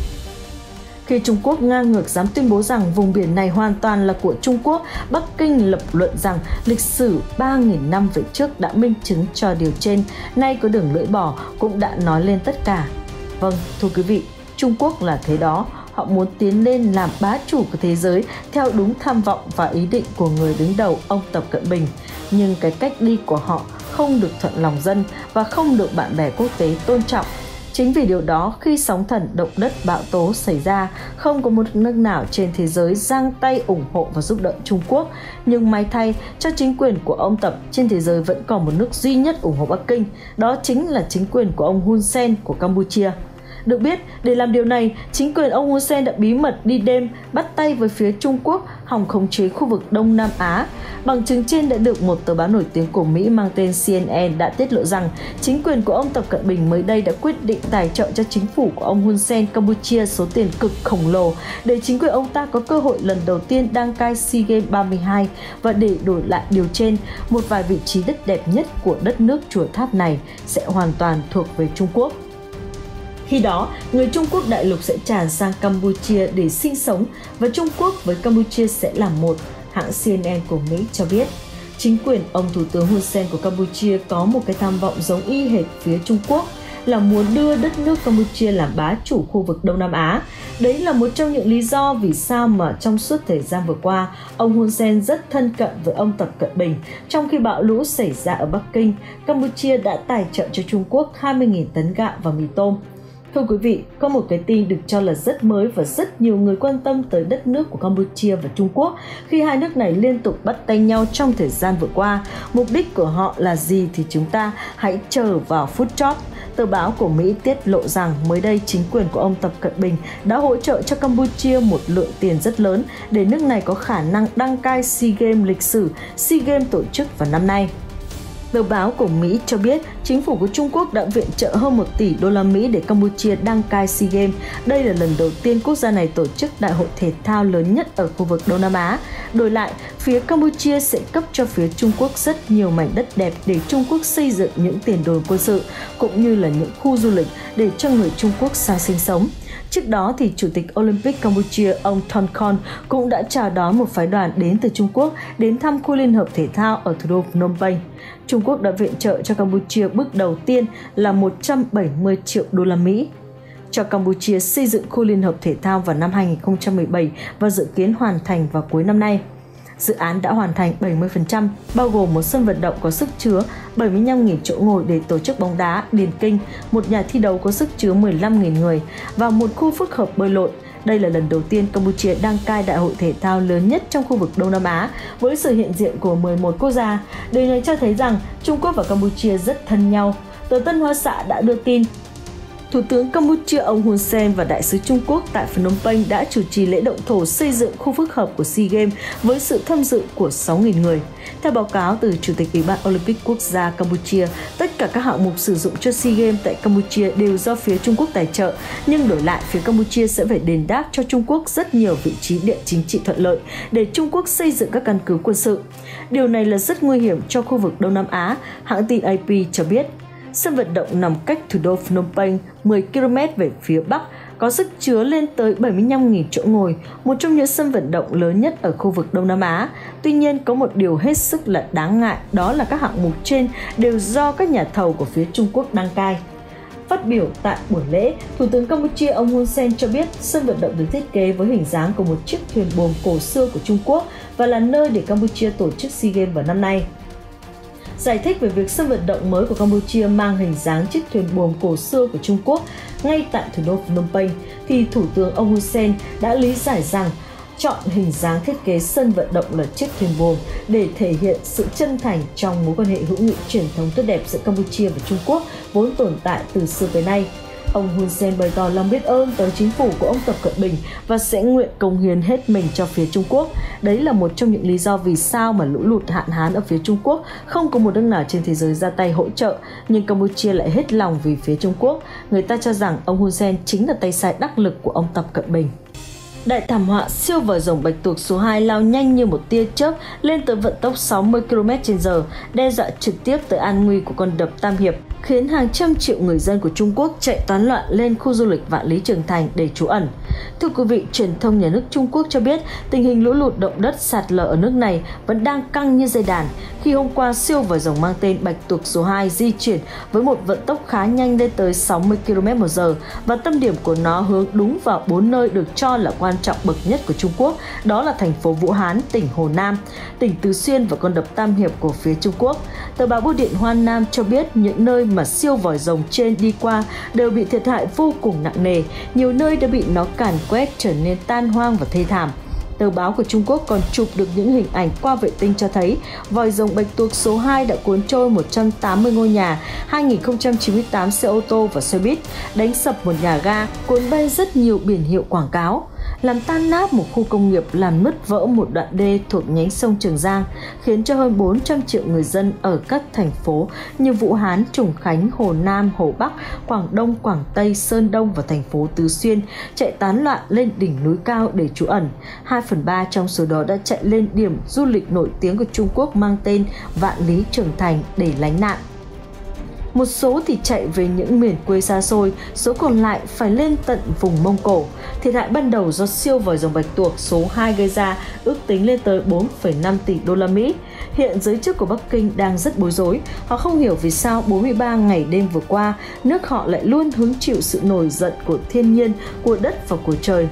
Khi Trung Quốc ngang ngược dám tuyên bố rằng vùng biển này hoàn toàn là của Trung Quốc, Bắc Kinh lập luận rằng lịch sử ba nghìn năm về trước đã minh chứng cho điều trên, nay có đường lưỡi bò cũng đã nói lên tất cả. Vâng, thưa quý vị, Trung Quốc là thế đó, họ muốn tiến lên làm bá chủ của thế giới theo đúng tham vọng và ý định của người đứng đầu ông Tập Cận Bình. Nhưng cái cách đi của họ không được thuận lòng dân và không được bạn bè quốc tế tôn trọng. Chính vì điều đó, khi sóng thần, động đất, bão tố xảy ra, không có một nước nào trên thế giới giang tay ủng hộ và giúp đỡ Trung Quốc. Nhưng may thay, cho chính quyền của ông Tập, trên thế giới vẫn còn một nước duy nhất ủng hộ Bắc Kinh, đó chính là chính quyền của ông Hun Sen của Campuchia. Được biết, để làm điều này, chính quyền ông Hun Sen đã bí mật đi đêm bắt tay với phía Trung Quốc hòng khống chế khu vực Đông Nam Á. Bằng chứng trên đã được một tờ báo nổi tiếng của Mỹ mang tên C N N đã tiết lộ rằng chính quyền của ông Tập Cận Bình mới đây đã quyết định tài trợ cho chính phủ của ông Hun Sen Campuchia số tiền cực khổng lồ để chính quyền ông ta có cơ hội lần đầu tiên đăng cai SEA Games ba mươi hai, và để đổi lại điều trên, một vài vị trí đất đẹp nhất của đất nước Chùa Tháp này sẽ hoàn toàn thuộc về Trung Quốc. Khi đó, người Trung Quốc đại lục sẽ tràn sang Campuchia để sinh sống, và Trung Quốc với Campuchia sẽ là một, hãng C N N của Mỹ cho biết. Chính quyền ông Thủ tướng Hun Sen của Campuchia có một cái tham vọng giống y hệt phía Trung Quốc. là muốn đưa đất nước Campuchia làm bá chủ khu vực Đông Nam Á. Đấy là một trong những lý do vì sao mà trong suốt thời gian vừa qua, ông Hun Sen rất thân cận với ông Tập Cận Bình. Trong khi bão lũ xảy ra ở Bắc Kinh, Campuchia đã tài trợ cho Trung Quốc hai mươi nghìn tấn gạo và mì tôm. Thưa quý vị, có một cái tin được cho là rất mới và rất nhiều người quan tâm tới đất nước của Campuchia và Trung Quốc khi hai nước này liên tục bắt tay nhau trong thời gian vừa qua. Mục đích của họ là gì thì chúng ta hãy chờ vào phút chót. Tờ báo của Mỹ tiết lộ rằng mới đây chính quyền của ông Tập Cận Bình đã hỗ trợ cho Campuchia một lượng tiền rất lớn để nước này có khả năng đăng cai SEA Games lịch sử, SEA Games tổ chức vào năm nay. Tờ báo của Mỹ cho biết chính phủ của Trung Quốc đã viện trợ hơn một tỷ đô la Mỹ để Campuchia đăng cai SEA Games. Đây là lần đầu tiên quốc gia này tổ chức đại hội thể thao lớn nhất ở khu vực Đông Nam Á. Đổi lại, phía Campuchia sẽ cấp cho phía Trung Quốc rất nhiều mảnh đất đẹp để Trung Quốc xây dựng những tiền đồn quân sự cũng như là những khu du lịch để cho người Trung Quốc sang sinh sống. Trước đó, thì Chủ tịch Olympic Campuchia ông Thon Khon cũng đã chào đón một phái đoàn đến từ Trung Quốc đến thăm khu liên hợp thể thao ở thủ đô Phnom Penh. Trung Quốc đã viện trợ cho Campuchia bước đầu tiên là một trăm bảy mươi triệu đô la Mỹ cho Campuchia xây dựng khu liên hợp thể thao vào năm hai nghìn không trăm mười bảy và dự kiến hoàn thành vào cuối năm nay. Dự án đã hoàn thành bảy mươi phần trăm, bao gồm một sân vận động có sức chứa bảy mươi lăm nghìn chỗ ngồi để tổ chức bóng đá, điền kinh, một nhà thi đấu có sức chứa mười lăm nghìn người và một khu phức hợp bơi lội. Đây là lần đầu tiên Campuchia đăng cai đại hội thể thao lớn nhất trong khu vực Đông Nam Á với sự hiện diện của mười một quốc gia. Điều này cho thấy rằng Trung Quốc và Campuchia rất thân nhau. Tờ Tân Hoa Xã đã đưa tin Thủ tướng Campuchia ông Hun Sen và Đại sứ Trung Quốc tại Phnom Penh đã chủ trì lễ động thổ xây dựng khu phức hợp của SEA Games với sự tham dự của sáu nghìn người. Theo báo cáo từ Chủ tịch Ủy ban Olympic Quốc gia Campuchia, tất cả các hạng mục sử dụng cho SEA Games tại Campuchia đều do phía Trung Quốc tài trợ, nhưng đổi lại phía Campuchia sẽ phải đền đáp cho Trung Quốc rất nhiều vị trí địa chính trị thuận lợi để Trung Quốc xây dựng các căn cứ quân sự. Điều này là rất nguy hiểm cho khu vực Đông Nam Á, hãng tin A P cho biết. Sân vận động nằm cách thủ đô Phnom Penh mười ki lô mét về phía bắc, có sức chứa lên tới bảy mươi lăm nghìn chỗ ngồi, một trong những sân vận động lớn nhất ở khu vực Đông Nam Á. Tuy nhiên, có một điều hết sức là đáng ngại, đó là các hạng mục trên đều do các nhà thầu của phía Trung Quốc đăng cai. Phát biểu tại buổi lễ, Thủ tướng Campuchia ông Hun Sen cho biết sân vận động được thiết kế với hình dáng của một chiếc thuyền buồm cổ xưa của Trung Quốc và là nơi để Campuchia tổ chức SEA Games vào năm nay. Giải thích về việc sân vận động mới của Campuchia mang hình dáng chiếc thuyền buồm cổ xưa của Trung Quốc ngay tại thủ đô Phnom Penh, thì Thủ tướng ông Hun Sen đã lý giải rằng chọn hình dáng thiết kế sân vận động là chiếc thuyền buồm để thể hiện sự chân thành trong mối quan hệ hữu nghị truyền thống tốt đẹp giữa Campuchia và Trung Quốc vốn tồn tại từ xưa tới nay. Ông Hun Sen bày tỏ lòng biết ơn tới chính phủ của ông Tập Cận Bình và sẽ nguyện cống hiến hết mình cho phía Trung Quốc. Đấy là một trong những lý do vì sao mà lũ lụt hạn hán ở phía Trung Quốc không có một nước nào trên thế giới ra tay hỗ trợ, nhưng Campuchia lại hết lòng vì phía Trung Quốc. Người ta cho rằng ông Hun Sen chính là tay sai đắc lực của ông Tập Cận Bình. Đại thảm họa siêu vòi rồng bạch tuộc số hai lao nhanh như một tia chớp lên tới vận tốc sáu mươi ki lô mét trên giờ, đe dọa trực tiếp tới an nguy của con đập Tam Hiệp, khiến hàng trăm triệu người dân của Trung Quốc chạy toán loạn lên khu du lịch Vạn Lý Trường Thành để trú ẩn. Thưa quý vị, truyền thông nhà nước Trung Quốc cho biết tình hình lũ lụt, động đất, sạt lở ở nước này vẫn đang căng như dây đàn, khi hôm qua siêu vòi rồng mang tên bạch tuộc số hai di chuyển với một vận tốc khá nhanh lên tới sáu mươi ki lô mét một giờ và tâm điểm của nó hướng đúng vào bốn nơi được cho là quan trọng bậc nhất của Trung Quốc, đó là thành phố Vũ Hán, tỉnh Hồ Nam, tỉnh Tứ Xuyên và con đập Tam Hiệp của phía Trung Quốc. Tờ báo Bưu điện Hoan Nam cho biết những nơi mà siêu vòi rồng trên đi qua đều bị thiệt hại vô cùng nặng nề, nhiều nơi đã bị nó càn quét trở nên tan hoang và thê thảm. Tờ báo của Trung Quốc còn chụp được những hình ảnh qua vệ tinh cho thấy vòi rồng bạch tuộc số hai đã cuốn trôi một trăm tám mươi ngôi nhà, hai nghìn không trăm chín mươi tám xe ô tô và xe buýt, đánh sập một nhà ga, cuốn bay rất nhiều biển hiệu quảng cáo, làm tan nát một khu công nghiệp, làm nứt vỡ một đoạn đê thuộc nhánh sông Trường Giang, khiến cho hơn bốn trăm triệu người dân ở các thành phố như Vũ Hán, Trùng Khánh, Hồ Nam, Hồ Bắc, Quảng Đông, Quảng Tây, Sơn Đông và thành phố Tứ Xuyên chạy tán loạn lên đỉnh núi cao để trú ẩn. hai phần ba trong số đó đã chạy lên điểm du lịch nổi tiếng của Trung Quốc mang tên Vạn Lý Trường Thành để lánh nạn. một số thì chạy về những miền quê xa xôi, số còn lại phải lên tận vùng Mông Cổ. Thiệt hại ban đầu do siêu vòi rồng bạch tuộc số hai gây ra ước tính lên tới bốn phẩy năm tỷ đô la Mỹ. Hiện giới chức của Bắc Kinh đang rất bối rối. Họ không hiểu vì sao bốn mươi ba ngày đêm vừa qua, nước họ lại luôn hứng chịu sự nổi giận của thiên nhiên, của đất và của trời.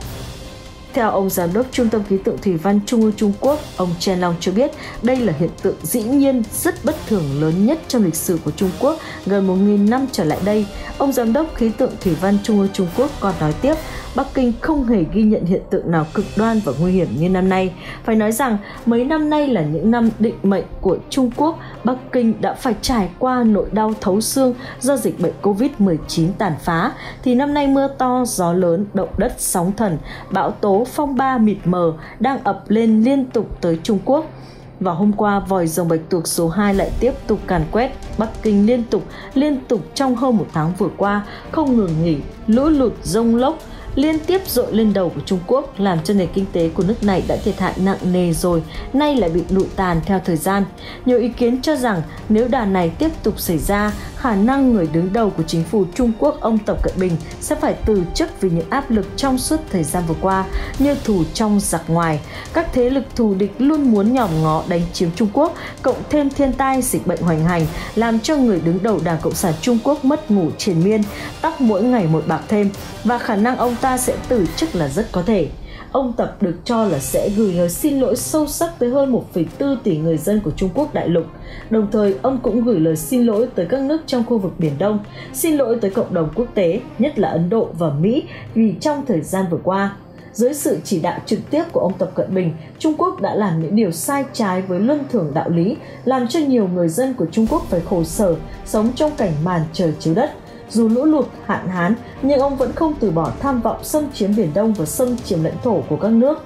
Theo ông Giám đốc Trung tâm Khí tượng Thủy văn Trung ương Trung Quốc, ông Chen Long cho biết đây là hiện tượng dĩ nhiên rất bất thường lớn nhất trong lịch sử của Trung Quốc gần một nghìn năm trở lại đây. Ông Giám đốc Khí tượng Thủy văn Trung ương Trung Quốc còn nói tiếp, Bắc Kinh không hề ghi nhận hiện tượng nào cực đoan và nguy hiểm như năm nay. Phải nói rằng, mấy năm nay là những năm định mệnh của Trung Quốc, Bắc Kinh đã phải trải qua nỗi đau thấu xương do dịch bệnh covid mười chín tàn phá, thì năm nay mưa to, gió lớn, động đất, sóng thần, bão tố, phong ba mịt mờ đang ập lên liên tục tới Trung Quốc. Và hôm qua, vòi rồng bạch tuộc số hai lại tiếp tục càn quét Bắc Kinh liên tục, liên tục trong hơn một tháng vừa qua, không ngừng nghỉ, lũ lụt, giông lốc liên tiếp dội lên đầu của Trung Quốc, làm cho nền kinh tế của nước này đã thiệt hại nặng nề rồi, nay lại bị lụi tàn theo thời gian. Nhiều ý kiến cho rằng nếu đà này tiếp tục xảy ra, khả năng người đứng đầu của chính phủ Trung Quốc ông Tập Cận Bình sẽ phải từ chức vì những áp lực trong suốt thời gian vừa qua, như thù trong giặc ngoài. Các thế lực thù địch luôn muốn nhòm ngó đánh chiếm Trung Quốc, cộng thêm thiên tai dịch bệnh hoành hành, làm cho người đứng đầu Đảng Cộng sản Trung Quốc mất ngủ triền miên, tóc mỗi ngày một bạc thêm, và khả năng ông ta sẽ từ chức là rất có thể. Ông Tập được cho là sẽ gửi lời xin lỗi sâu sắc tới hơn một phẩy bốn tỷ người dân của Trung Quốc đại lục. Đồng thời, ông cũng gửi lời xin lỗi tới các nước trong khu vực Biển Đông, xin lỗi tới cộng đồng quốc tế, nhất là Ấn Độ và Mỹ, vì trong thời gian vừa qua, dưới sự chỉ đạo trực tiếp của ông Tập Cận Bình, Trung Quốc đã làm những điều sai trái với luân thường đạo lý, làm cho nhiều người dân của Trung Quốc phải khổ sở, sống trong cảnh màn trời chiếu đất. Dù lũ lụt, hạn hán, nhưng ông vẫn không từ bỏ tham vọng xâm chiếm Biển Đông và xâm chiếm lãnh thổ của các nước.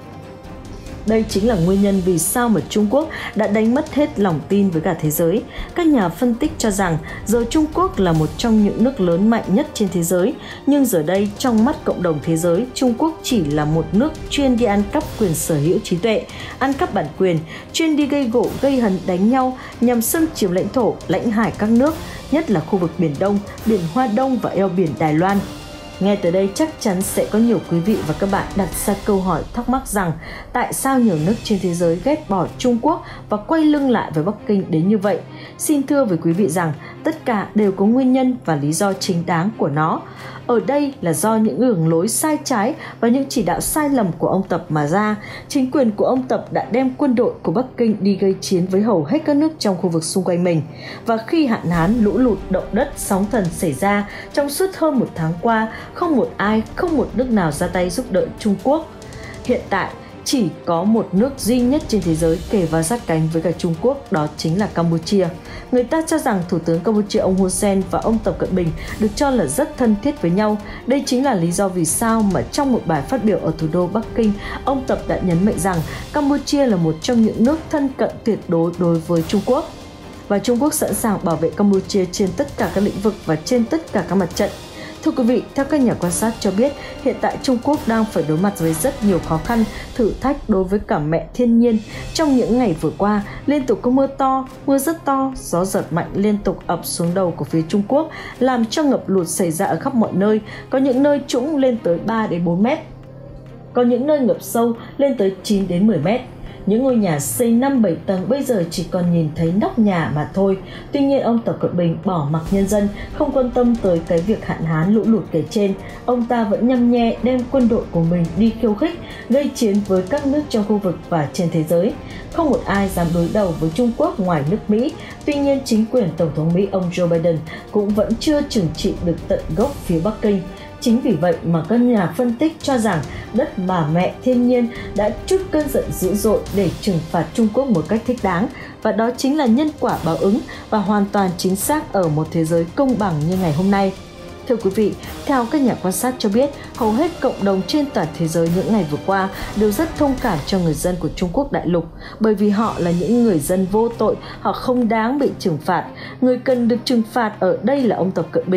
Đây chính là nguyên nhân vì sao mà Trung Quốc đã đánh mất hết lòng tin với cả thế giới. Các nhà phân tích cho rằng giờ Trung Quốc là một trong những nước lớn mạnh nhất trên thế giới, nhưng giờ đây trong mắt cộng đồng thế giới, Trung Quốc chỉ là một nước chuyên đi ăn cắp quyền sở hữu trí tuệ, ăn cắp bản quyền, chuyên đi gây gổ gây hấn đánh nhau nhằm xâm chiếm lãnh thổ, lãnh hải các nước, nhất là khu vực Biển Đông, Biển Hoa Đông và eo biển Đài Loan. Nghe tới đây chắc chắn sẽ có nhiều quý vị và các bạn đặt ra câu hỏi thắc mắc rằng tại sao nhiều nước trên thế giới ghét bỏ Trung Quốc và quay lưng lại với Bắc Kinh đến như vậy? Xin thưa với quý vị rằng tất cả đều có nguyên nhân và lý do chính đáng của nó. Ở đây là do những đường lối sai trái và những chỉ đạo sai lầm của ông Tập mà ra. Chính quyền của ông Tập đã đem quân đội của Bắc Kinh đi gây chiến với hầu hết các nước trong khu vực xung quanh mình. Và khi hạn hán, lũ lụt, động đất, sóng thần xảy ra trong suốt hơn một tháng qua, không một ai, không một nước nào ra tay giúp đỡ Trung Quốc. Hiện tại, chỉ có một nước duy nhất trên thế giới kề vai sát cánh với cả Trung Quốc, đó chính là Campuchia. Người ta cho rằng Thủ tướng Campuchia ông Hun Sen và ông Tập Cận Bình được cho là rất thân thiết với nhau. Đây chính là lý do vì sao mà trong một bài phát biểu ở thủ đô Bắc Kinh, ông Tập đã nhấn mạnh rằng Campuchia là một trong những nước thân cận tuyệt đối đối với Trung Quốc. Và Trung Quốc sẵn sàng bảo vệ Campuchia trên tất cả các lĩnh vực và trên tất cả các mặt trận. Thưa quý vị, theo các nhà quan sát cho biết, hiện tại Trung Quốc đang phải đối mặt với rất nhiều khó khăn, thử thách đối với cả mẹ thiên nhiên. Trong những ngày vừa qua, liên tục có mưa to, mưa rất to, gió giật mạnh liên tục ập xuống đầu của phía Trung Quốc, làm cho ngập lụt xảy ra ở khắp mọi nơi, có những nơi trũng lên tới ba đến bốn mét, có những nơi ngập sâu lên tới chín đến mười mét. Những ngôi nhà xây năm bảy tầng bây giờ chỉ còn nhìn thấy nóc nhà mà thôi. Tuy nhiên, ông Tập Cận Bình bỏ mặc nhân dân, không quan tâm tới cái việc hạn hán lũ lụt kể trên. Ông ta vẫn nhăm nhe đem quân đội của mình đi khiêu khích, gây chiến với các nước trong khu vực và trên thế giới. Không một ai dám đối đầu với Trung Quốc ngoài nước Mỹ. Tuy nhiên, chính quyền Tổng thống Mỹ ông Joe Biden cũng vẫn chưa trừng trị được tận gốc phía Bắc Kinh. Chính vì vậy mà các nhà phân tích cho rằng đất bà mẹ thiên nhiên đã trút cơn giận dữ dội để trừng phạt Trung Quốc một cách thích đáng, và đó chính là nhân quả báo ứng và hoàn toàn chính xác ở một thế giới công bằng như ngày hôm nay. Thưa quý vị, theo các nhà quan sát cho biết, hầu hết cộng đồng trên toàn thế giới những ngày vừa qua đều rất thông cảm cho người dân của Trung Quốc đại lục, bởi vì họ là những người dân vô tội, họ không đáng bị trừng phạt. Người cần được trừng phạt ở đây là ông Tập Cận Bình.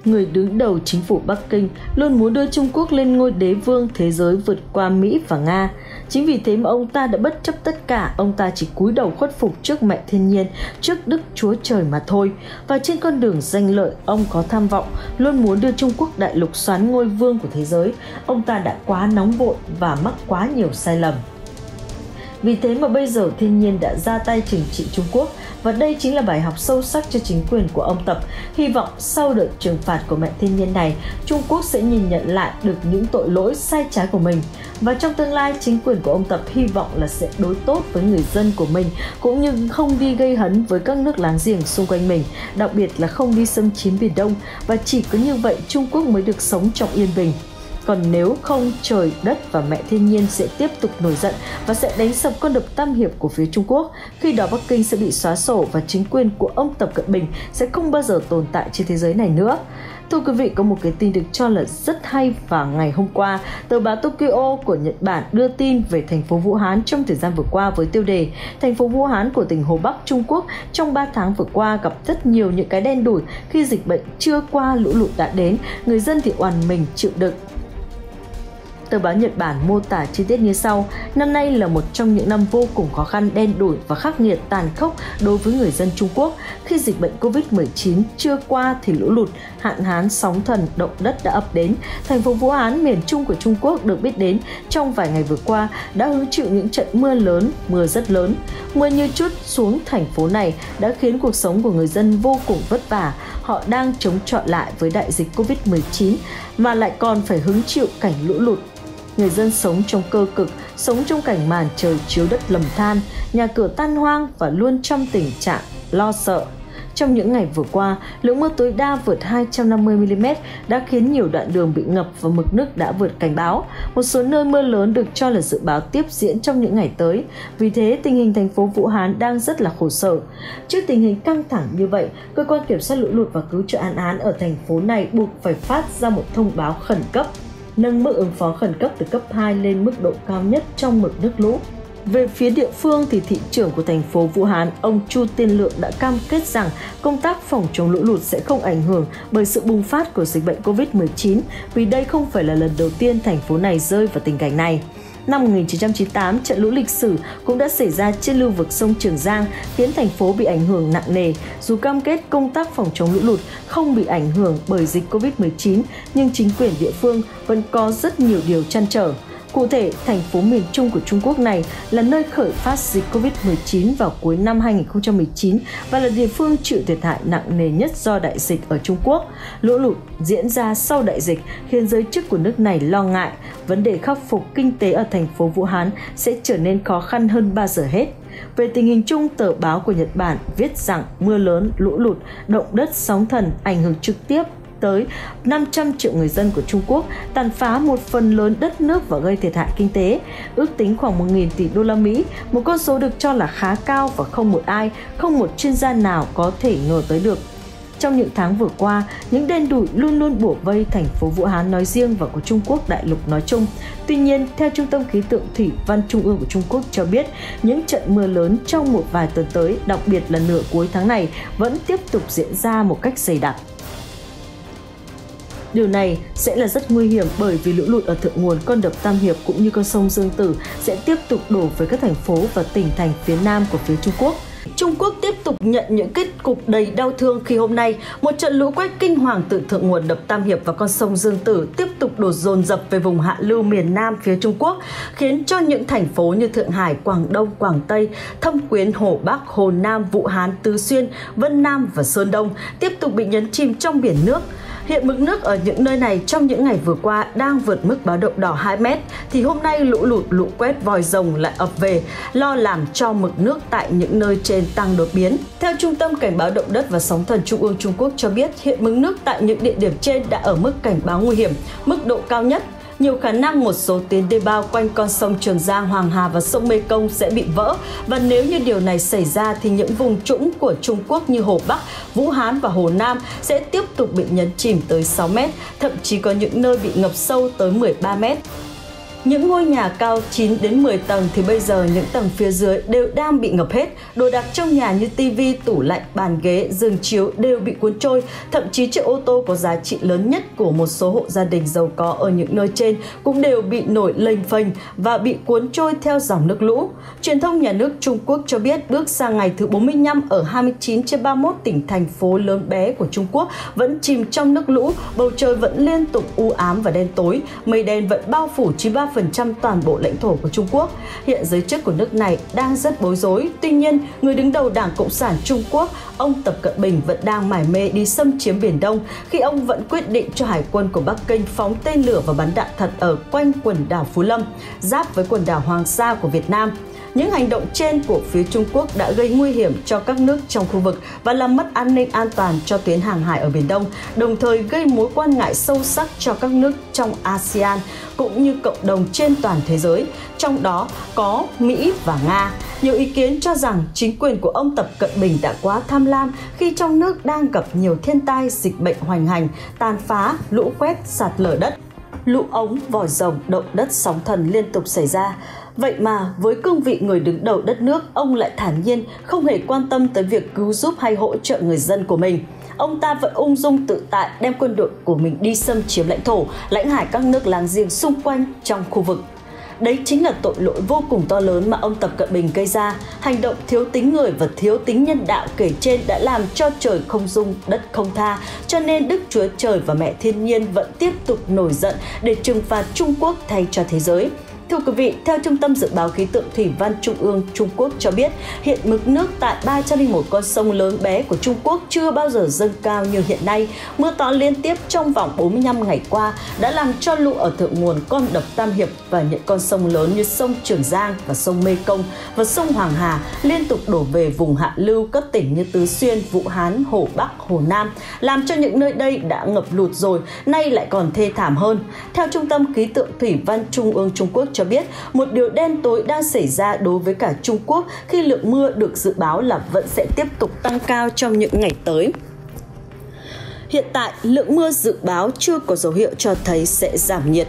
Người đứng đầu chính phủ Bắc Kinh luôn muốn đưa Trung Quốc lên ngôi đế vương thế giới vượt qua Mỹ và Nga. Chính vì thế mà ông ta đã bất chấp tất cả, ông ta chỉ cúi đầu khuất phục trước mẹ thiên nhiên, trước Đức Chúa Trời mà thôi. Và trên con đường danh lợi, ông có tham vọng, luôn muốn đưa Trung Quốc đại lục soán ngôi vương của thế giới. Ông ta đã quá nóng vội và mắc quá nhiều sai lầm. Vì thế mà bây giờ thiên nhiên đã ra tay trừng trị Trung Quốc, và đây chính là bài học sâu sắc cho chính quyền của ông Tập. Hy vọng sau đợt trừng phạt của mẹ thiên nhiên này, Trung Quốc sẽ nhìn nhận lại được những tội lỗi sai trái của mình. Và trong tương lai, chính quyền của ông Tập hy vọng là sẽ đối tốt với người dân của mình, cũng như không đi gây hấn với các nước láng giềng xung quanh mình, đặc biệt là không đi xâm chiếm Biển Đông. Và chỉ có như vậy Trung Quốc mới được sống trong yên bình. Còn nếu không, trời, đất và mẹ thiên nhiên sẽ tiếp tục nổi giận và sẽ đánh sập con đập tam hiệp của phía Trung Quốc. Khi đó Bắc Kinh sẽ bị xóa sổ và chính quyền của ông Tập Cận Bình sẽ không bao giờ tồn tại trên thế giới này nữa. Thưa quý vị, có một cái tin được cho là rất hay vào ngày hôm qua, tờ báo Tokyo của Nhật Bản đưa tin về thành phố Vũ Hán trong thời gian vừa qua với tiêu đề thành phố Vũ Hán của tỉnh Hồ Bắc Trung Quốc trong ba tháng vừa qua gặp rất nhiều những cái đen đủi khi dịch bệnh chưa qua, lũ lụt đã đến, người dân thì oằn mình chịu đựng. Tờ báo Nhật Bản mô tả chi tiết như sau: năm nay là một trong những năm vô cùng khó khăn, đen đủi và khắc nghiệt, tàn khốc đối với người dân Trung Quốc. Khi dịch bệnh Covid mười chín chưa qua thì lũ lụt, hạn hán, sóng thần, động đất đã ập đến. Thành phố Vũ Hán, miền Trung của Trung Quốc được biết đến trong vài ngày vừa qua đã hứng chịu những trận mưa lớn, mưa rất lớn. Mưa như trút xuống thành phố này đã khiến cuộc sống của người dân vô cùng vất vả. Họ đang chống chọi lại với đại dịch Covid mười chín mà lại còn phải hứng chịu cảnh lũ lụt. Người dân sống trong cơ cực, sống trong cảnh màn trời chiếu đất lầm than, nhà cửa tan hoang và luôn trong tình trạng lo sợ. Trong những ngày vừa qua, lượng mưa tối đa vượt hai trăm năm mươi mi li mét đã khiến nhiều đoạn đường bị ngập và mực nước đã vượt cảnh báo. Một số nơi mưa lớn được cho là dự báo tiếp diễn trong những ngày tới. Vì thế, tình hình thành phố Vũ Hán đang rất là khổ sở. Trước tình hình căng thẳng như vậy, cơ quan kiểm soát lũ lụt và cứu trợ An Án ở thành phố này buộc phải phát ra một thông báo khẩn cấp, nâng mức ứng phó khẩn cấp từ cấp hai lên mức độ cao nhất trong mực nước lũ. Về phía địa phương thì thị trưởng của thành phố Vũ Hán, ông Chu Tiên Lượng đã cam kết rằng công tác phòng chống lũ lụt sẽ không ảnh hưởng bởi sự bùng phát của dịch bệnh Covid mười chín, vì đây không phải là lần đầu tiên thành phố này rơi vào tình cảnh này. Năm một nghìn chín trăm chín mươi tám, trận lũ lịch sử cũng đã xảy ra trên lưu vực sông Trường Giang, khiến thành phố bị ảnh hưởng nặng nề. Dù cam kết công tác phòng chống lũ lụt không bị ảnh hưởng bởi dịch Covid mười chín, nhưng chính quyền địa phương vẫn có rất nhiều điều trăn trở. Cụ thể, thành phố miền Trung của Trung Quốc này là nơi khởi phát dịch Covid mười chín vào cuối năm hai nghìn không trăm mười chín và là địa phương chịu thiệt hại nặng nề nhất do đại dịch ở Trung Quốc. Lũ lụt diễn ra sau đại dịch khiến giới chức của nước này lo ngại vấn đề khắc phục kinh tế ở thành phố Vũ Hán sẽ trở nên khó khăn hơn bao giờ hết. Về tình hình chung, tờ báo của Nhật Bản viết rằng mưa lớn, lũ lụt, động đất, sóng thần ảnh hưởng trực tiếp tới năm trăm triệu người dân của Trung Quốc, tàn phá một phần lớn đất nước và gây thiệt hại kinh tế, ước tính khoảng một nghìn tỷ đô la Mỹ, một con số được cho là khá cao và không một ai, không một chuyên gia nào có thể ngờ tới được. Trong những tháng vừa qua, những đen đủi luôn luôn bủa vây thành phố Vũ Hán nói riêng và của Trung Quốc đại lục nói chung. Tuy nhiên, theo Trung tâm Khí tượng Thủy văn Trung ương của Trung Quốc cho biết, những trận mưa lớn trong một vài tuần tới, đặc biệt là nửa cuối tháng này, vẫn tiếp tục diễn ra một cách dày đặc. Điều này sẽ là rất nguy hiểm bởi vì lũ lụt ở thượng nguồn con đập Tam Hiệp cũng như con sông Dương Tử sẽ tiếp tục đổ về các thành phố và tỉnh thành phía nam của phía Trung Quốc. Trung Quốc tiếp tục nhận những kết cục đầy đau thương khi hôm nay một trận lũ quét kinh hoàng từ thượng nguồn đập Tam Hiệp và con sông Dương Tử tiếp tục đổ dồn dập về vùng hạ lưu miền Nam phía Trung Quốc, khiến cho những thành phố như Thượng Hải, Quảng Đông, Quảng Tây, Thâm Quyến, Hồ Bắc, Hồ Nam, Vũ Hán, Tứ Xuyên, Vân Nam và Sơn Đông tiếp tục bị nhấn chìm trong biển nước. Hiện mực nước ở những nơi này trong những ngày vừa qua đang vượt mức báo động đỏ hai mét, thì hôm nay lũ lụt, lũ quét, vòi rồng lại ập về, lo làm cho mực nước tại những nơi trên tăng đột biến. Theo Trung tâm Cảnh báo Động đất và Sóng thần Trung ương Trung Quốc cho biết, hiện mực nước tại những địa điểm trên đã ở mức cảnh báo nguy hiểm, mức độ cao nhất. Nhiều khả năng một số tuyến đê bao quanh con sông Trường Giang, Hoàng Hà và sông Mê Công sẽ bị vỡ, và nếu như điều này xảy ra thì những vùng trũng của Trung Quốc như Hồ Bắc, Vũ Hán và Hồ Nam sẽ tiếp tục bị nhấn chìm tới sáu mét, thậm chí có những nơi bị ngập sâu tới mười ba mét. Những ngôi nhà cao chín đến mười tầng thì bây giờ những tầng phía dưới đều đang bị ngập hết. Đồ đạc trong nhà như tivi, tủ lạnh, bàn ghế, giường chiếu đều bị cuốn trôi. Thậm chí chiếc ô tô có giá trị lớn nhất của một số hộ gia đình giàu có ở những nơi trên cũng đều bị nổi lênh phênh và bị cuốn trôi theo dòng nước lũ. Truyền thông nhà nước Trung Quốc cho biết bước sang ngày thứ bốn mươi lăm ở hai mươi chín trên ba mươi mốt tỉnh thành phố lớn bé của Trung Quốc vẫn chìm trong nước lũ, bầu trời vẫn liên tục u ám và đen tối, mây đen vẫn bao phủ chín mươi ba phần trăm toàn bộ lãnh thổ của Trung Quốc. Hiện giới chức của nước này đang rất bối rối. Tuy nhiên, người đứng đầu Đảng Cộng sản Trung Quốc, ông Tập Cận Bình vẫn đang mải mê đi xâm chiếm Biển Đông khi ông vẫn quyết định cho hải quân của Bắc Kinh phóng tên lửa và bắn đạn thật ở quanh quần đảo Phú Lâm, giáp với quần đảo Hoàng Sa của Việt Nam. Những hành động trên của phía Trung Quốc đã gây nguy hiểm cho các nước trong khu vực và làm mất an ninh an toàn cho tuyến hàng hải ở Biển Đông, đồng thời gây mối quan ngại sâu sắc cho các nước trong a sê an cũng như cộng đồng trên toàn thế giới, trong đó có Mỹ và Nga. Nhiều ý kiến cho rằng chính quyền của ông Tập Cận Bình đã quá tham lam khi trong nước đang gặp nhiều thiên tai, dịch bệnh hoành hành, tàn phá, lũ quét, sạt lở đất, lũ ống, vòi rồng, động đất, sóng thần liên tục xảy ra. Vậy mà với cương vị người đứng đầu đất nước, ông lại thản nhiên, không hề quan tâm tới việc cứu giúp hay hỗ trợ người dân của mình. Ông ta vẫn ung dung tự tại đem quân đội của mình đi xâm chiếm lãnh thổ, lãnh hải các nước láng giềng xung quanh trong khu vực. Đấy chính là tội lỗi vô cùng to lớn mà ông Tập Cận Bình gây ra. Hành động thiếu tính người và thiếu tính nhân đạo kể trên đã làm cho trời không dung, đất không tha. Cho nên Đức Chúa Trời và Mẹ Thiên Nhiên vẫn tiếp tục nổi giận để trừng phạt Trung Quốc thay cho thế giới. Thưa quý vị, theo Trung tâm Dự báo Khí tượng Thủy văn Trung ương Trung Quốc cho biết, hiện mực nước tại ba trăm lẻ một con sông lớn bé của Trung Quốc chưa bao giờ dâng cao như hiện nay. Mưa to liên tiếp trong vòng bốn mươi lăm ngày qua đã làm cho lũ ở thượng nguồn con đập Tam Hiệp và những con sông lớn như sông Trường Giang và sông Mê Công và sông Hoàng Hà liên tục đổ về vùng hạ lưu các tỉnh như Tứ Xuyên, Vũ Hán, Hồ Bắc, Hồ Nam, làm cho những nơi đây đã ngập lụt rồi, nay lại còn thê thảm hơn. Theo Trung tâm Khí tượng Thủy văn Trung ương Trung Quốc cho biết, một điều đen tối đang xảy ra đối với cả Trung Quốc khi lượng mưa được dự báo là vẫn sẽ tiếp tục tăng cao trong những ngày tới. Hiện tại, lượng mưa dự báo chưa có dấu hiệu cho thấy sẽ giảm nhiệt.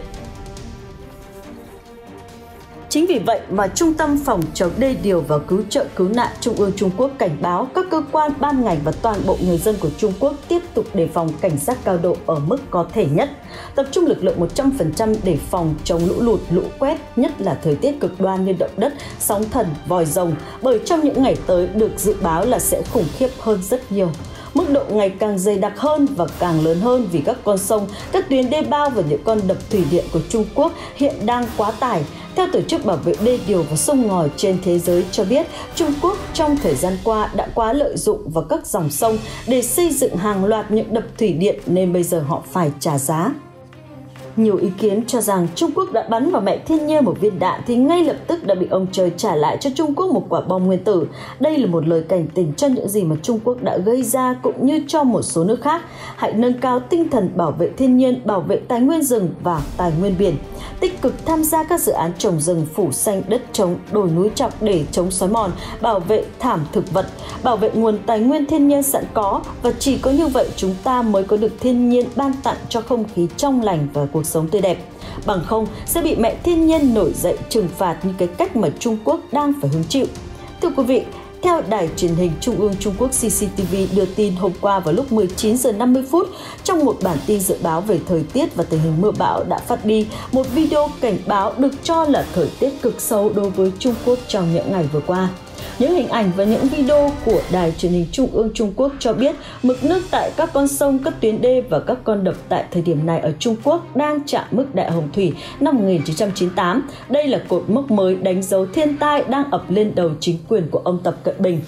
Chính vì vậy mà Trung tâm Phòng chống đê điều và Cứu trợ Cứu nạn Trung ương Trung Quốc cảnh báo các cơ quan, ban ngành và toàn bộ người dân của Trung Quốc tiếp tục đề phòng cảnh giác cao độ ở mức có thể nhất. Tập trung lực lượng một trăm phần trăm để phòng chống lũ lụt, lũ quét, nhất là thời tiết cực đoan như động đất, sóng thần, vòi rồng, bởi trong những ngày tới được dự báo là sẽ khủng khiếp hơn rất nhiều. Mức độ ngày càng dày đặc hơn và càng lớn hơn vì các con sông, các tuyến đê bao và những con đập thủy điện của Trung Quốc hiện đang quá tải. Theo Tổ chức Bảo vệ đê điều và sông ngòi trên thế giới cho biết, Trung Quốc trong thời gian qua đã quá lợi dụng vào các dòng sông để xây dựng hàng loạt những đập thủy điện nên bây giờ họ phải trả giá. Nhiều ý kiến cho rằng Trung Quốc đã bắn vào Mẹ Thiên Nhiên một viên đạn thì ngay lập tức đã bị ông trời trả lại cho Trung Quốc một quả bom nguyên tử. Đây là một lời cảnh tỉnh cho những gì mà Trung Quốc đã gây ra cũng như cho một số nước khác. Hãy nâng cao tinh thần bảo vệ thiên nhiên, bảo vệ tài nguyên rừng và tài nguyên biển. Tích cực tham gia các dự án trồng rừng, phủ xanh, đất trống, đồi núi trọc để chống xói mòn, bảo vệ thảm thực vật, bảo vệ nguồn tài nguyên thiên nhiên sẵn có, và chỉ có như vậy chúng ta mới có được thiên nhiên ban tặng cho không khí trong lành và cuộc sống tươi đẹp. Bằng không sẽ bị Mẹ Thiên Nhiên nổi dậy trừng phạt như cái cách mà Trung Quốc đang phải hứng chịu. Thưa quý vị, theo Đài Truyền hình Trung ương Trung Quốc xê xê tê vê đưa tin hôm qua vào lúc mười chín giờ năm mươi phút, trong một bản tin dự báo về thời tiết và tình hình mưa bão đã phát đi một video cảnh báo được cho là thời tiết cực xấu đối với Trung Quốc trong những ngày vừa qua. Những hình ảnh và những video của Đài Truyền hình Trung ương Trung Quốc cho biết mực nước tại các con sông, các tuyến đê và các con đập tại thời điểm này ở Trung Quốc đang chạm mức đại hồng thủy năm một nghìn chín trăm chín mươi tám. Đây là cột mốc mới đánh dấu thiên tai đang ập lên đầu chính quyền của ông Tập Cận Bình.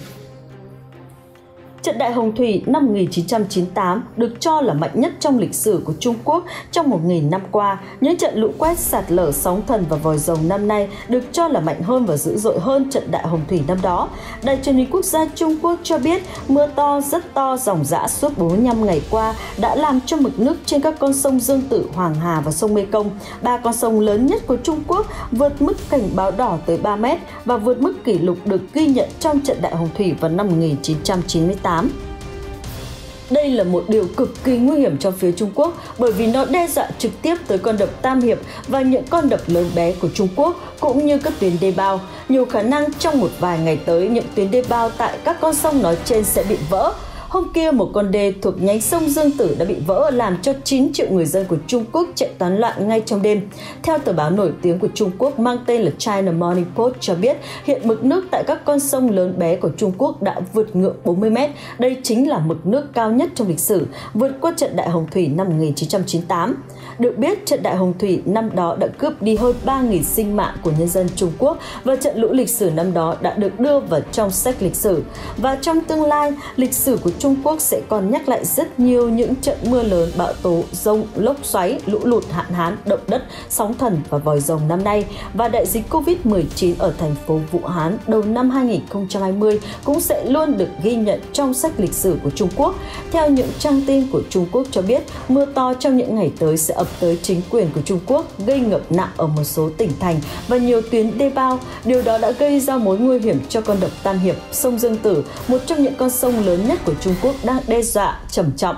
Trận đại hồng thủy năm một nghìn chín trăm chín mươi tám được cho là mạnh nhất trong lịch sử của Trung Quốc trong một nghìn năm qua. Những trận lũ quét, sạt lở, sóng thần và vòi rồng năm nay được cho là mạnh hơn và dữ dội hơn trận đại hồng thủy năm đó. Đài Truyền hình Quốc gia Trung Quốc cho biết mưa to, rất to, ròng rã suốt bốn mươi lăm ngày qua đã làm cho mực nước trên các con sông Dương Tử, Hoàng Hà và sông Mê Công, ba con sông lớn nhất của Trung Quốc, vượt mức cảnh báo đỏ tới ba mét và vượt mức kỷ lục được ghi nhận trong trận đại hồng thủy vào năm một nghìn chín trăm chín mươi tám. Đây là một điều cực kỳ nguy hiểm cho phía Trung Quốc bởi vì nó đe dọa trực tiếp tới con đập Tam Hiệp và những con đập lớn bé của Trung Quốc cũng như các tuyến đê bao. Nhiều khả năng trong một vài ngày tới, những tuyến đê bao tại các con sông nói trên sẽ bị vỡ. Hôm kia, một con đê thuộc nhánh sông Dương Tử đã bị vỡ làm cho chín triệu người dân của Trung Quốc chạy tán loạn ngay trong đêm. Theo tờ báo nổi tiếng của Trung Quốc mang tên là China Morning Post cho biết, hiện mực nước tại các con sông lớn bé của Trung Quốc đã vượt ngưỡng bốn mươi mét. Đây chính là mực nước cao nhất trong lịch sử, vượt qua trận Đại Hồng Thủy năm một nghìn chín trăm chín mươi tám. Được biết, trận Đại Hồng Thủy năm đó đã cướp đi hơn ba nghìn sinh mạng của nhân dân Trung Quốc và trận lũ lịch sử năm đó đã được đưa vào trong sách lịch sử. Và trong tương lai, lịch sử của Trung Quốc sẽ còn nhắc lại rất nhiều những trận mưa lớn, bão tố, dông, lốc xoáy, lũ lụt, hạn hán, động đất, sóng thần và vòi rồng năm nay. Và đại dịch Covid mười chín ở thành phố Vũ Hán đầu năm hai nghìn không trăm hai mươi cũng sẽ luôn được ghi nhận trong sách lịch sử của Trung Quốc. Theo những trang tin của Trung Quốc cho biết, mưa to trong những ngày tới sẽ ập tới chính quyền của Trung Quốc, gây ngập nặng ở một số tỉnh thành và nhiều tuyến đê bao. Điều đó đã gây ra mối nguy hiểm cho con đập Tam Hiệp, sông Dương Tử, một trong những con sông lớn nhất của Trung Quốc đang đe dọa trầm trọng.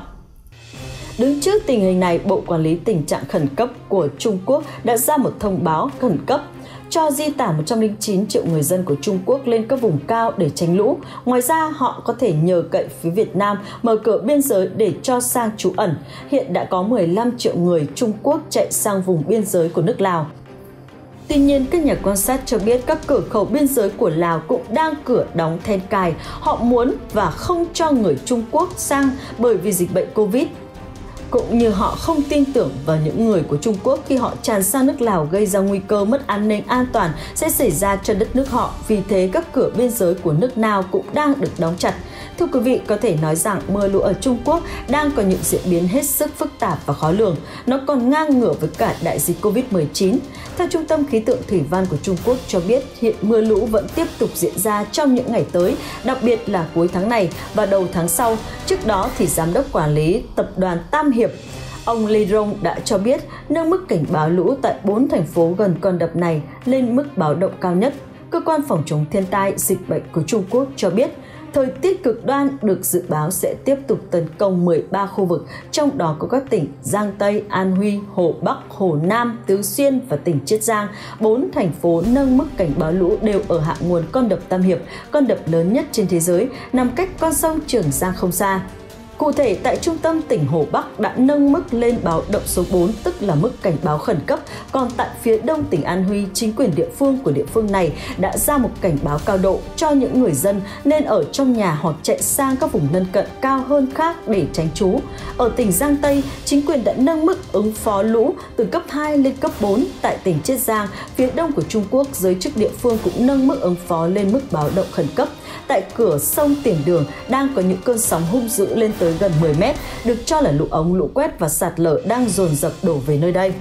Đứng trước tình hình này, Bộ Quản lý Tình trạng Khẩn cấp của Trung Quốc đã ra một thông báo khẩn cấp cho di tản một trăm lẻ chín triệu người dân của Trung Quốc lên các vùng cao để tránh lũ. Ngoài ra, họ có thể nhờ cậy phía Việt Nam mở cửa biên giới để cho sang trú ẩn. Hiện đã có mười lăm triệu người Trung Quốc chạy sang vùng biên giới của nước Lào. Tuy nhiên, các nhà quan sát cho biết các cửa khẩu biên giới của Lào cũng đang cửa đóng then cài. Họ muốn và không cho người Trung Quốc sang bởi vì dịch bệnh Covid. Cũng như họ không tin tưởng vào những người của Trung Quốc khi họ tràn sang nước Lào, gây ra nguy cơ mất an ninh an toàn sẽ xảy ra cho đất nước họ. Vì thế, các cửa biên giới của nước nào cũng đang được đóng chặt. Thưa quý vị, có thể nói rằng mưa lũ ở Trung Quốc đang có những diễn biến hết sức phức tạp và khó lường. Nó còn ngang ngửa với cả đại dịch Covid mười chín. Theo Trung tâm Khí tượng Thủy văn của Trung Quốc cho biết, hiện mưa lũ vẫn tiếp tục diễn ra trong những ngày tới, đặc biệt là cuối tháng này và đầu tháng sau. Trước đó, thì Giám đốc Quản lý Tập đoàn Tam Hiệp, ông Lê Rong đã cho biết nâng mức cảnh báo lũ tại bốn thành phố gần con đập này lên mức báo động cao nhất. Cơ quan phòng chống thiên tai dịch bệnh của Trung Quốc cho biết, thời tiết cực đoan được dự báo sẽ tiếp tục tấn công mười ba khu vực, trong đó có các tỉnh Giang Tây, An Huy, Hồ Bắc, Hồ Nam, Tứ Xuyên và tỉnh Chiết Giang. Bốn thành phố nâng mức cảnh báo lũ đều ở hạ nguồn con đập Tam Hiệp, con đập lớn nhất trên thế giới, nằm cách con sông Trường Giang không xa. Cụ thể, tại trung tâm tỉnh Hồ Bắc đã nâng mức lên báo động số bốn, tức là mức cảnh báo khẩn cấp. Còn tại phía đông tỉnh An Huy, chính quyền địa phương của địa phương này đã ra một cảnh báo cao độ cho những người dân nên ở trong nhà hoặc chạy sang các vùng lân cận cao hơn khác để tránh trú. Ở tỉnh Giang Tây, chính quyền đã nâng mức ứng phó lũ từ cấp hai lên cấp bốn. Tại tỉnh Chiết Giang, phía đông của Trung Quốc, giới chức địa phương cũng nâng mức ứng phó lên mức báo động khẩn cấp. Tại cửa sông Tiền Đường đang có những cơn sóng hung dữ lên tới gần mười mét, được cho là lũ ống, lũ quét và sạt lở đang dồn dập đổ về nơi đây.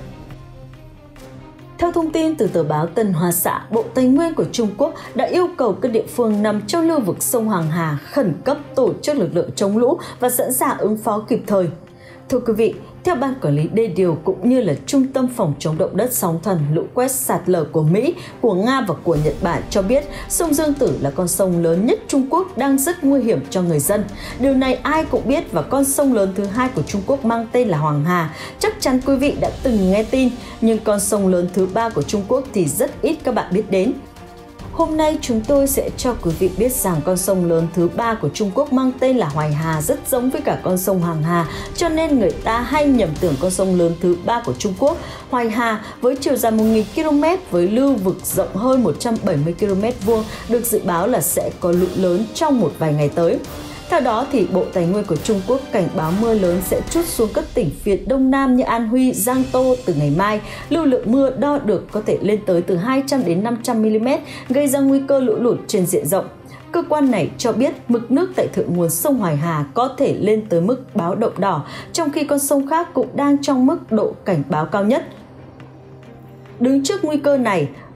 Theo thông tin từ tờ báo Tân Hoa Xã, Bộ Tài nguyên của Trung Quốc đã yêu cầu các địa phương nằm trong lưu vực sông Hoàng Hà khẩn cấp tổ chức lực lượng chống lũ và sẵn sàng ứng phó kịp thời. Thưa quý vị, theo Ban Quản lý Đê điều cũng như là Trung tâm Phòng chống động đất, sóng thần, lũ quét, sạt lở của Mỹ, của Nga và của Nhật Bản cho biết, sông Dương Tử là con sông lớn nhất Trung Quốc đang rất nguy hiểm cho người dân. Điều này ai cũng biết, và con sông lớn thứ hai của Trung Quốc mang tên là Hoàng Hà. Chắc chắn quý vị đã từng nghe tin, nhưng con sông lớn thứ ba của Trung Quốc thì rất ít các bạn biết đến. Hôm nay chúng tôi sẽ cho quý vị biết rằng con sông lớn thứ ba của Trung Quốc mang tên là Hoài Hà rất giống với cả con sông Hoàng Hà, cho nên người ta hay nhầm tưởng con sông lớn thứ ba của Trung Quốc, Hoài Hà, với chiều dài một nghìn ki lô mét với lưu vực rộng hơn một trăm bảy mươi ki lô mét vuông, được dự báo là sẽ có lũ lớn trong một vài ngày tới. Theo đó, thì Bộ Tài nguyên của Trung Quốc cảnh báo mưa lớn sẽ trút xuống các tỉnh phía đông nam như An Huy, Giang Tô từ ngày mai. Lưu lượng mưa đo được có thể lên tới từ hai trăm đến năm trăm mi li mét, gây ra nguy cơ lũ lụt trên diện rộng. Cơ quan này cho biết mực nước tại thượng nguồn sông Hoài Hà có thể lên tới mức báo động đỏ, trong khi con sông khác cũng đang trong mức độ cảnh báo cao nhất. Đứng trước nguy cơ này,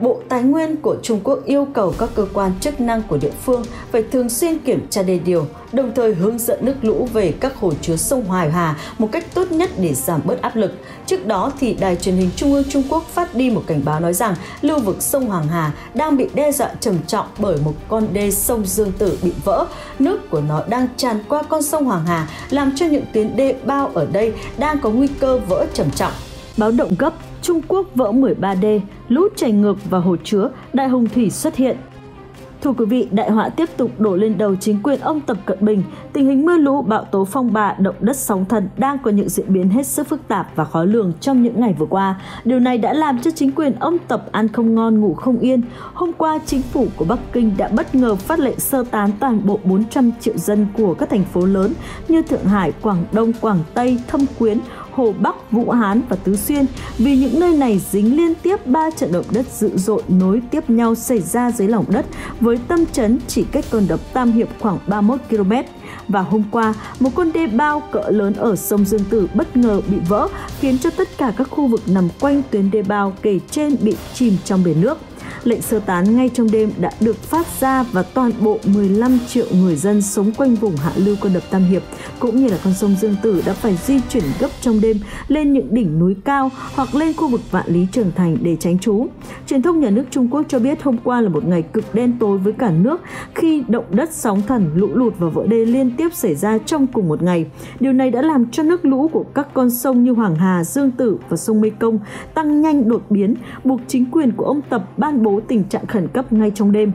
Bộ Tài nguyên của Trung Quốc yêu cầu các cơ quan chức năng của địa phương phải thường xuyên kiểm tra đê điều, đồng thời hướng dẫn nước lũ về các hồ chứa sông Hoài Hà một cách tốt nhất để giảm bớt áp lực. Trước đó, thì Đài truyền hình Trung ương Trung Quốc phát đi một cảnh báo nói rằng lưu vực sông Hoàng Hà đang bị đe dọa trầm trọng bởi một con đê sông Dương Tử bị vỡ. Nước của nó đang tràn qua con sông Hoàng Hà, làm cho những tuyến đê bao ở đây đang có nguy cơ vỡ trầm trọng. Báo động gấp, Trung Quốc vỡ mười ba đê, lũ chảy ngược vào hồ chứa, đại hồng thủy xuất hiện. Thưa quý vị, đại họa tiếp tục đổ lên đầu chính quyền ông Tập Cận Bình. Tình hình mưa lũ, bão tố, phong ba, động đất, sóng thần đang có những diễn biến hết sức phức tạp và khó lường trong những ngày vừa qua. Điều này đã làm cho chính quyền ông Tập ăn không ngon, ngủ không yên. Hôm qua, chính phủ của Bắc Kinh đã bất ngờ phát lệnh sơ tán toàn bộ bốn trăm triệu dân của các thành phố lớn như Thượng Hải, Quảng Đông, Quảng Tây, Thâm Quyến, Hồ Bắc, Vũ Hán và Tứ Xuyên, vì những nơi này dính liên tiếp ba trận động đất dữ dội nối tiếp nhau xảy ra dưới lòng đất với tâm chấn chỉ cách con đập Tam Hiệp khoảng ba mươi mốt ki lô mét. Và hôm qua, một con đê bao cỡ lớn ở sông Dương Tử bất ngờ bị vỡ, khiến cho tất cả các khu vực nằm quanh tuyến đê bao kề trên bị chìm trong biển nước. Lệnh sơ tán ngay trong đêm đã được phát ra và toàn bộ mười lăm triệu người dân sống quanh vùng hạ lưu con đập Tam Hiệp cũng như là con sông Dương Tử đã phải di chuyển gấp trong đêm lên những đỉnh núi cao hoặc lên khu vực Vạn Lý Trường Thành để tránh trú. Truyền thông nhà nước Trung Quốc cho biết hôm qua là một ngày cực đen tối với cả nước khi động đất, sóng thần, lũ lụt và vỡ đê liên tiếp xảy ra trong cùng một ngày. Điều này đã làm cho nước lũ của các con sông như Hoàng Hà, Dương Tử và sông Mekong tăng nhanh đột biến, buộc chính quyền của ông Tập ban bố tình trạng khẩn cấp ngay trong đêm.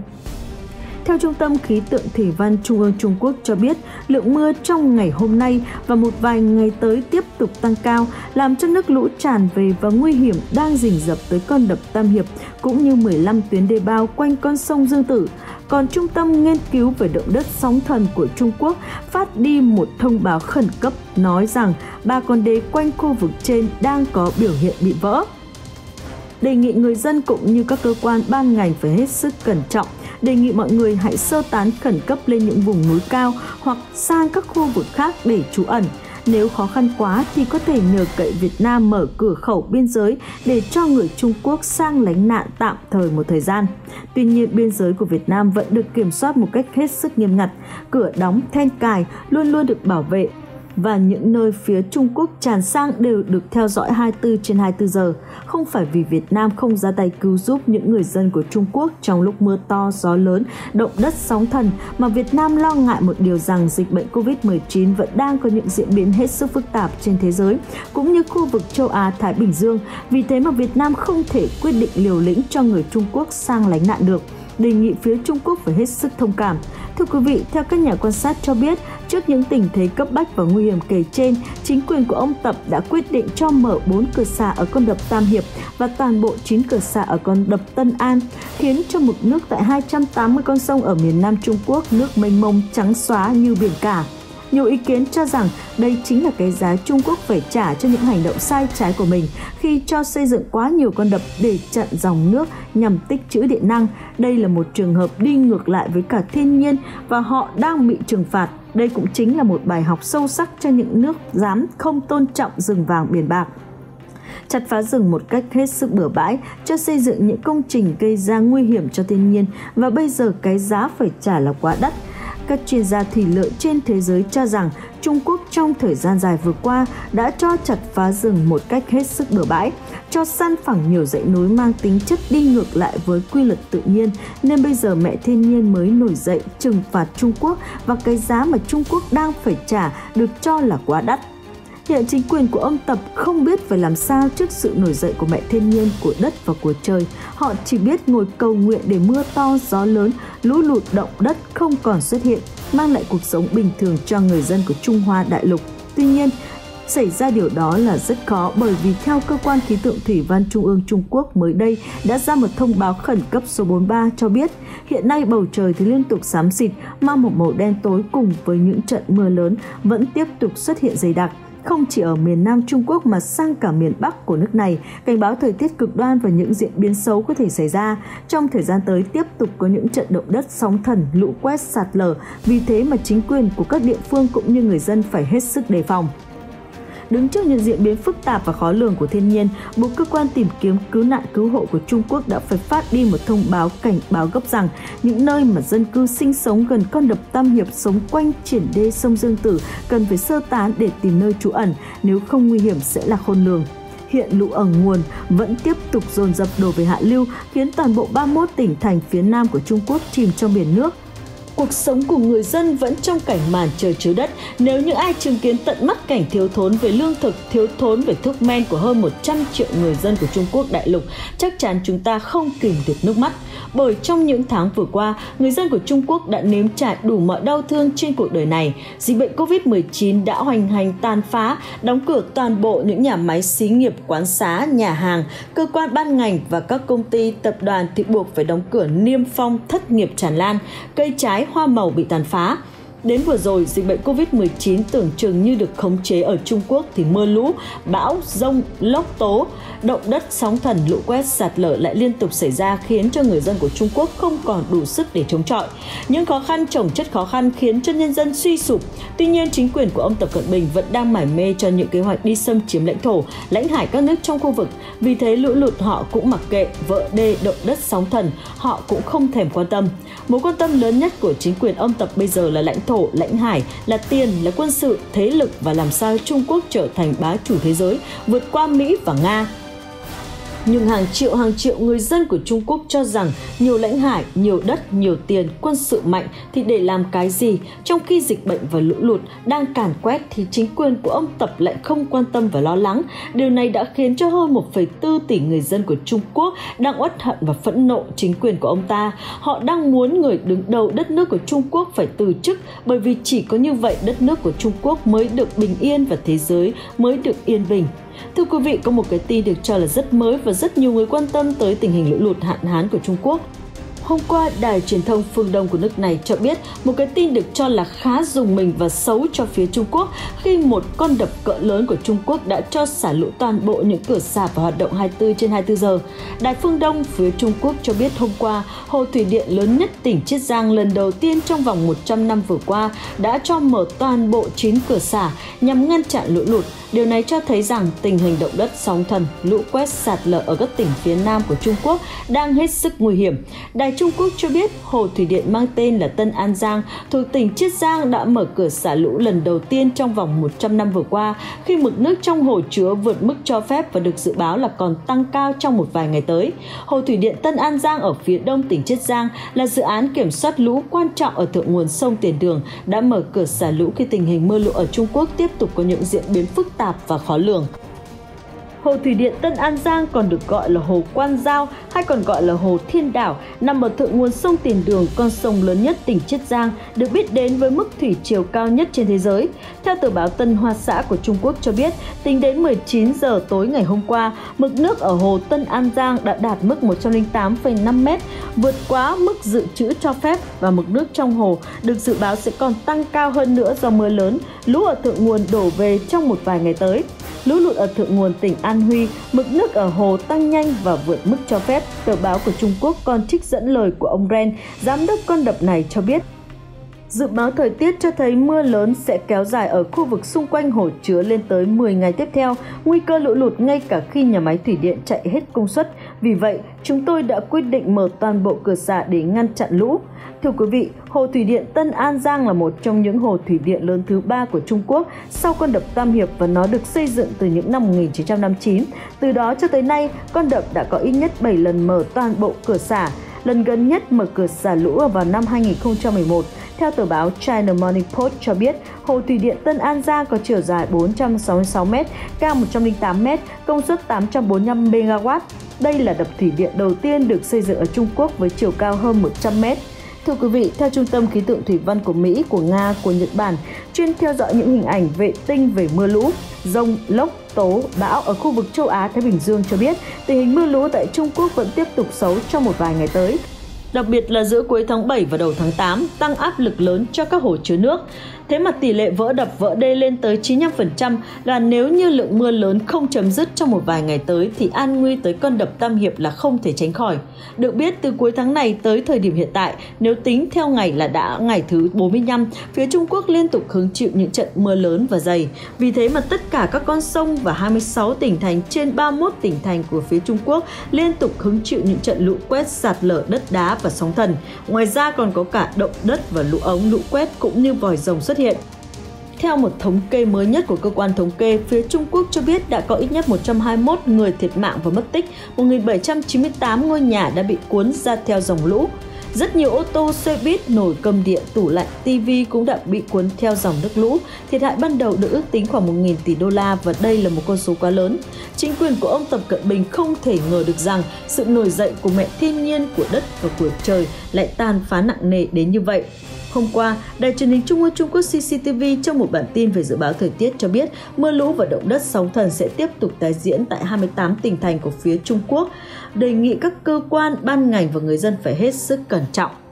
Theo Trung tâm Khí tượng Thủy văn Trung ương Trung Quốc cho biết, lượng mưa trong ngày hôm nay và một vài ngày tới tiếp tục tăng cao, làm cho nước lũ tràn về và nguy hiểm đang rình rập tới con đập Tam Hiệp cũng như mười lăm tuyến đê bao quanh con sông Dương Tử. Còn Trung tâm Nghiên cứu về động đất sóng thần của Trung Quốc phát đi một thông báo khẩn cấp nói rằng ba con đê quanh khu vực trên đang có biểu hiện bị vỡ. Đề nghị người dân cũng như các cơ quan ban ngành phải hết sức cẩn trọng, đề nghị mọi người hãy sơ tán khẩn cấp lên những vùng núi cao hoặc sang các khu vực khác để trú ẩn. Nếu khó khăn quá thì có thể nhờ cậy Việt Nam mở cửa khẩu biên giới để cho người Trung Quốc sang lánh nạn tạm thời một thời gian. Tuy nhiên, biên giới của Việt Nam vẫn được kiểm soát một cách hết sức nghiêm ngặt, cửa đóng, then cài luôn luôn được bảo vệ. Và những nơi phía Trung Quốc tràn sang đều được theo dõi hai mươi tư trên hai mươi tư giờ. Không phải vì Việt Nam không ra tay cứu giúp những người dân của Trung Quốc trong lúc mưa to, gió lớn, động đất, sóng thần, mà Việt Nam lo ngại một điều rằng dịch bệnh covid mười chín vẫn đang có những diễn biến hết sức phức tạp trên thế giới, cũng như khu vực châu Á-Thái Bình Dương. Vì thế mà Việt Nam không thể quyết định liều lĩnh cho người Trung Quốc sang lánh nạn được. Đề nghị phía Trung Quốc phải hết sức thông cảm. Thưa quý vị, theo các nhà quan sát cho biết, trước những tình thế cấp bách và nguy hiểm kể trên, chính quyền của ông Tập đã quyết định cho mở bốn cửa xả ở con đập Tam Hiệp và toàn bộ chín cửa xả ở con đập Tân An, khiến cho mực nước tại hai trăm tám mươi con sông ở miền Nam Trung Quốc nước mênh mông trắng xóa như biển cả. Nhiều ý kiến cho rằng đây chính là cái giá Trung Quốc phải trả cho những hành động sai trái của mình khi cho xây dựng quá nhiều con đập để chặn dòng nước nhằm tích trữ điện năng. Đây là một trường hợp đi ngược lại với cả thiên nhiên và họ đang bị trừng phạt. Đây cũng chính là một bài học sâu sắc cho những nước dám không tôn trọng rừng vàng biển bạc, chặt phá rừng một cách hết sức bừa bãi, cho xây dựng những công trình gây ra nguy hiểm cho thiên nhiên, và bây giờ cái giá phải trả là quá đắt. Các chuyên gia thủy lợi trên thế giới cho rằng Trung Quốc trong thời gian dài vừa qua đã cho chặt phá rừng một cách hết sức bừa bãi, cho san phẳng nhiều dãy núi mang tính chất đi ngược lại với quy luật tự nhiên, nên bây giờ mẹ thiên nhiên mới nổi dậy trừng phạt Trung Quốc, và cái giá mà Trung Quốc đang phải trả được cho là quá đắt. Hiện chính quyền của ông Tập không biết phải làm sao trước sự nổi dậy của mẹ thiên nhiên, của đất và của trời. Họ chỉ biết ngồi cầu nguyện để mưa to, gió lớn, lũ lụt, động đất không còn xuất hiện, mang lại cuộc sống bình thường cho người dân của Trung Hoa đại lục. Tuy nhiên, xảy ra điều đó là rất khó, bởi vì theo Cơ quan Khí tượng Thủy văn Trung ương Trung Quốc mới đây đã ra một thông báo khẩn cấp số bốn mươi ba cho biết hiện nay bầu trời thì liên tục xám xịt, mang một màu đen tối cùng với những trận mưa lớn vẫn tiếp tục xuất hiện dày đặc. Không chỉ ở miền Nam Trung Quốc mà sang cả miền Bắc của nước này, cảnh báo thời tiết cực đoan và những diễn biến xấu có thể xảy ra. Trong thời gian tới tiếp tục có những trận động đất, sóng thần, lũ quét, sạt lở, vì thế mà chính quyền của các địa phương cũng như người dân phải hết sức đề phòng. Đứng trước những diễn biến phức tạp và khó lường của thiên nhiên, buộc cơ quan tìm kiếm cứu nạn cứu hộ của Trung Quốc đã phải phát đi một thông báo cảnh báo gấp rằng những nơi mà dân cư sinh sống gần con đập Tam Hiệp sống quanh triển đê sông Dương Tử cần phải sơ tán để tìm nơi trú ẩn, nếu không nguy hiểm sẽ là khôn lường. Hiện lũ ở nguồn vẫn tiếp tục dồn dập đổ về hạ lưu, khiến toàn bộ ba mươi mốt tỉnh thành phía nam của Trung Quốc chìm trong biển nước. Cuộc sống của người dân vẫn trong cảnh màn trời chiếu đất. Nếu những ai chứng kiến tận mắt cảnh thiếu thốn về lương thực, thiếu thốn về thuốc men của hơn một trăm triệu người dân của Trung Quốc đại lục, chắc chắn chúng ta không kìm được nước mắt. Bởi trong những tháng vừa qua, người dân của Trung Quốc đã nếm trải đủ mọi đau thương trên cuộc đời này. Dịch bệnh covid mười chín đã hoành hành tàn phá, đóng cửa toàn bộ những nhà máy xí nghiệp, quán xá, nhà hàng, cơ quan ban ngành và các công ty, tập đoàn thì buộc phải đóng cửa niêm phong, thất nghiệp tràn lan, cây trái, hoa màu bị tàn phá. Đến vừa rồi, dịch bệnh covid mười chín tưởng chừng như được khống chế ở Trung Quốc thì mưa lũ, bão, dông, lốc tố, động đất, sóng thần, lũ quét, sạt lở lại liên tục xảy ra khiến cho người dân của Trung Quốc không còn đủ sức để chống chọi. Những khó khăn chồng chất khó khăn khiến cho nhân dân suy sụp. Tuy nhiên, chính quyền của ông Tập Cận Bình vẫn đang mải mê cho những kế hoạch đi xâm chiếm lãnh thổ, lãnh hải các nước trong khu vực. Vì thế lũ lụt họ cũng mặc kệ, vỡ đê, động đất, sóng thần, họ cũng không thèm quan tâm. Mối quan tâm lớn nhất của chính quyền ông Tập bây giờ là lãnh thổ, lãnh hải, là tiền, là quân sự, thế lực và làm sao Trung Quốc trở thành bá chủ thế giới, vượt qua Mỹ và Nga. Nhưng hàng triệu hàng triệu người dân của Trung Quốc cho rằng nhiều lãnh hải, nhiều đất, nhiều tiền, quân sự mạnh thì để làm cái gì, trong khi dịch bệnh và lũ lụt đang càn quét thì chính quyền của ông Tập lại không quan tâm và lo lắng. Điều này đã khiến cho hơn một phẩy bốn tỷ người dân của Trung Quốc đang uất hận và phẫn nộ chính quyền của ông ta. Họ đang muốn người đứng đầu đất nước của Trung Quốc phải từ chức, bởi vì chỉ có như vậy đất nước của Trung Quốc mới được bình yên và thế giới mới được yên bình. Thưa quý vị, có một cái tin được cho là rất mới và rất nhiều người quan tâm tới tình hình lũ lụt hạn hán của Trung Quốc. Hôm qua, đài truyền thông phương Đông của nước này cho biết một cái tin được cho là khá rùng mình và xấu cho phía Trung Quốc khi một con đập cỡ lớn của Trung Quốc đã cho xả lũ toàn bộ những cửa xả và hoạt động hai mươi tư trên hai mươi tư giờ. Đài phương Đông phía Trung Quốc cho biết hôm qua, hồ thủy điện lớn nhất tỉnh Chiết Giang lần đầu tiên trong vòng một trăm năm vừa qua đã cho mở toàn bộ chín cửa xả nhằm ngăn chặn lũ lụt. Điều này cho thấy rằng tình hình động đất, sóng thần, lũ quét, sạt lở ở các tỉnh phía nam của Trung Quốc đang hết sức nguy hiểm. Đài Trung Quốc cho biết hồ thủy điện mang tên là Tân An Giang thuộc tỉnh Chiết Giang đã mở cửa xả lũ lần đầu tiên trong vòng một trăm năm vừa qua khi mực nước trong hồ chứa vượt mức cho phép và được dự báo là còn tăng cao trong một vài ngày tới. Hồ thủy điện Tân An Giang ở phía đông tỉnh Chiết Giang là dự án kiểm soát lũ quan trọng ở thượng nguồn sông Tiền Đường, đã mở cửa xả lũ khi tình hình mưa lũ ở Trung Quốc tiếp tục có những diễn biến phức tạp và khó lường. Hồ thủy điện Tân An Giang còn được gọi là hồ Quan Giao hay còn gọi là hồ Thiên Đảo, nằm ở thượng nguồn sông Tiền Đường, con sông lớn nhất tỉnh Chiết Giang, được biết đến với mức thủy triều cao nhất trên thế giới. Theo tờ báo Tân Hoa Xã của Trung Quốc cho biết, tính đến mười chín giờ tối ngày hôm qua, mực nước ở hồ Tân An Giang đã đạt mức một trăm lẻ tám phẩy năm mét, vượt quá mức dự trữ cho phép và mực nước trong hồ được dự báo sẽ còn tăng cao hơn nữa do mưa lớn, lũ ở thượng nguồn đổ về trong một vài ngày tới. Lũ lụt ở thượng nguồn tỉnh An Huy, mực nước ở hồ tăng nhanh và vượt mức cho phép. Tờ báo của Trung Quốc còn trích dẫn lời của ông Ren, giám đốc con đập này cho biết. Dự báo thời tiết cho thấy mưa lớn sẽ kéo dài ở khu vực xung quanh hồ chứa lên tới mười ngày tiếp theo, nguy cơ lũ lụt ngay cả khi nhà máy thủy điện chạy hết công suất. Vì vậy, chúng tôi đã quyết định mở toàn bộ cửa xả để ngăn chặn lũ. Thưa quý vị, hồ thủy điện Tân An Giang là một trong những hồ thủy điện lớn thứ ba của Trung Quốc sau con đập Tam Hiệp và nó được xây dựng từ những năm một nghìn chín trăm năm mươi chín. Từ đó cho tới nay, con đập đã có ít nhất bảy lần mở toàn bộ cửa xả. Lần gần nhất mở cửa xả lũ vào năm hai nghìn không trăm mười một. Theo tờ báo China Morning Post cho biết, hồ thủy điện Tân An Giang có chiều dài bốn trăm sáu mươi sáu mét, cao một trăm lẻ tám mét, công suất tám trăm bốn mươi lăm mê ga oát. Đây là đập thủy điện đầu tiên được xây dựng ở Trung Quốc với chiều cao hơn một trăm mét. Thưa quý vị, theo Trung tâm Khí tượng Thủy văn của Mỹ, của Nga, của Nhật Bản, chuyên theo dõi những hình ảnh vệ tinh về mưa lũ, dông, lốc, tố, bão ở khu vực châu Á-Thái Bình Dương cho biết tình hình mưa lũ tại Trung Quốc vẫn tiếp tục xấu trong một vài ngày tới. đặc biệt là giữa cuối tháng bảy và đầu tháng tám, tăng áp lực lớn cho các hồ chứa nước. Thế mà tỷ lệ vỡ đập vỡ đê lên tới chín mươi lăm phần trăm là nếu như lượng mưa lớn không chấm dứt trong một vài ngày tới thì an nguy tới con đập Tam Hiệp là không thể tránh khỏi. Được biết từ cuối tháng này tới thời điểm hiện tại, nếu tính theo ngày là đã ngày thứ bốn mươi lăm, phía Trung Quốc liên tục hứng chịu những trận mưa lớn và dày. Vì thế mà tất cả các con sông và hai mươi sáu tỉnh thành trên ba mươi mốt tỉnh thành của phía Trung Quốc liên tục hứng chịu những trận lũ quét, sạt lở đất đá và sóng thần. Ngoài ra còn có cả động đất và lũ ống, lũ quét cũng như vòi rồng xuất hiện. Theo một thống kê mới nhất của cơ quan thống kê, phía Trung Quốc cho biết đã có ít nhất một trăm hai mươi mốt người thiệt mạng và mất tích, một nghìn bảy trăm chín mươi tám ngôi nhà đã bị cuốn ra theo dòng lũ. Rất nhiều ô tô, xe buýt, nồi cơm điện, tủ lạnh, tivi cũng đã bị cuốn theo dòng nước lũ. Thiệt hại ban đầu được ước tính khoảng một nghìn tỷ đô la và đây là một con số quá lớn. Chính quyền của ông Tập Cận Bình không thể ngờ được rằng sự nổi dậy của mẹ thiên nhiên, của đất và của trời lại tàn phá nặng nề đến như vậy. Hôm qua, Đài truyền hình Trung ương Trung Quốc xê xê tê vê trong một bản tin về dự báo thời tiết cho biết mưa lũ và động đất sóng thần sẽ tiếp tục tái diễn tại hai mươi tám tỉnh thành của phía Trung Quốc, đề nghị các cơ quan, ban ngành và người dân phải hết sức cẩn trọng.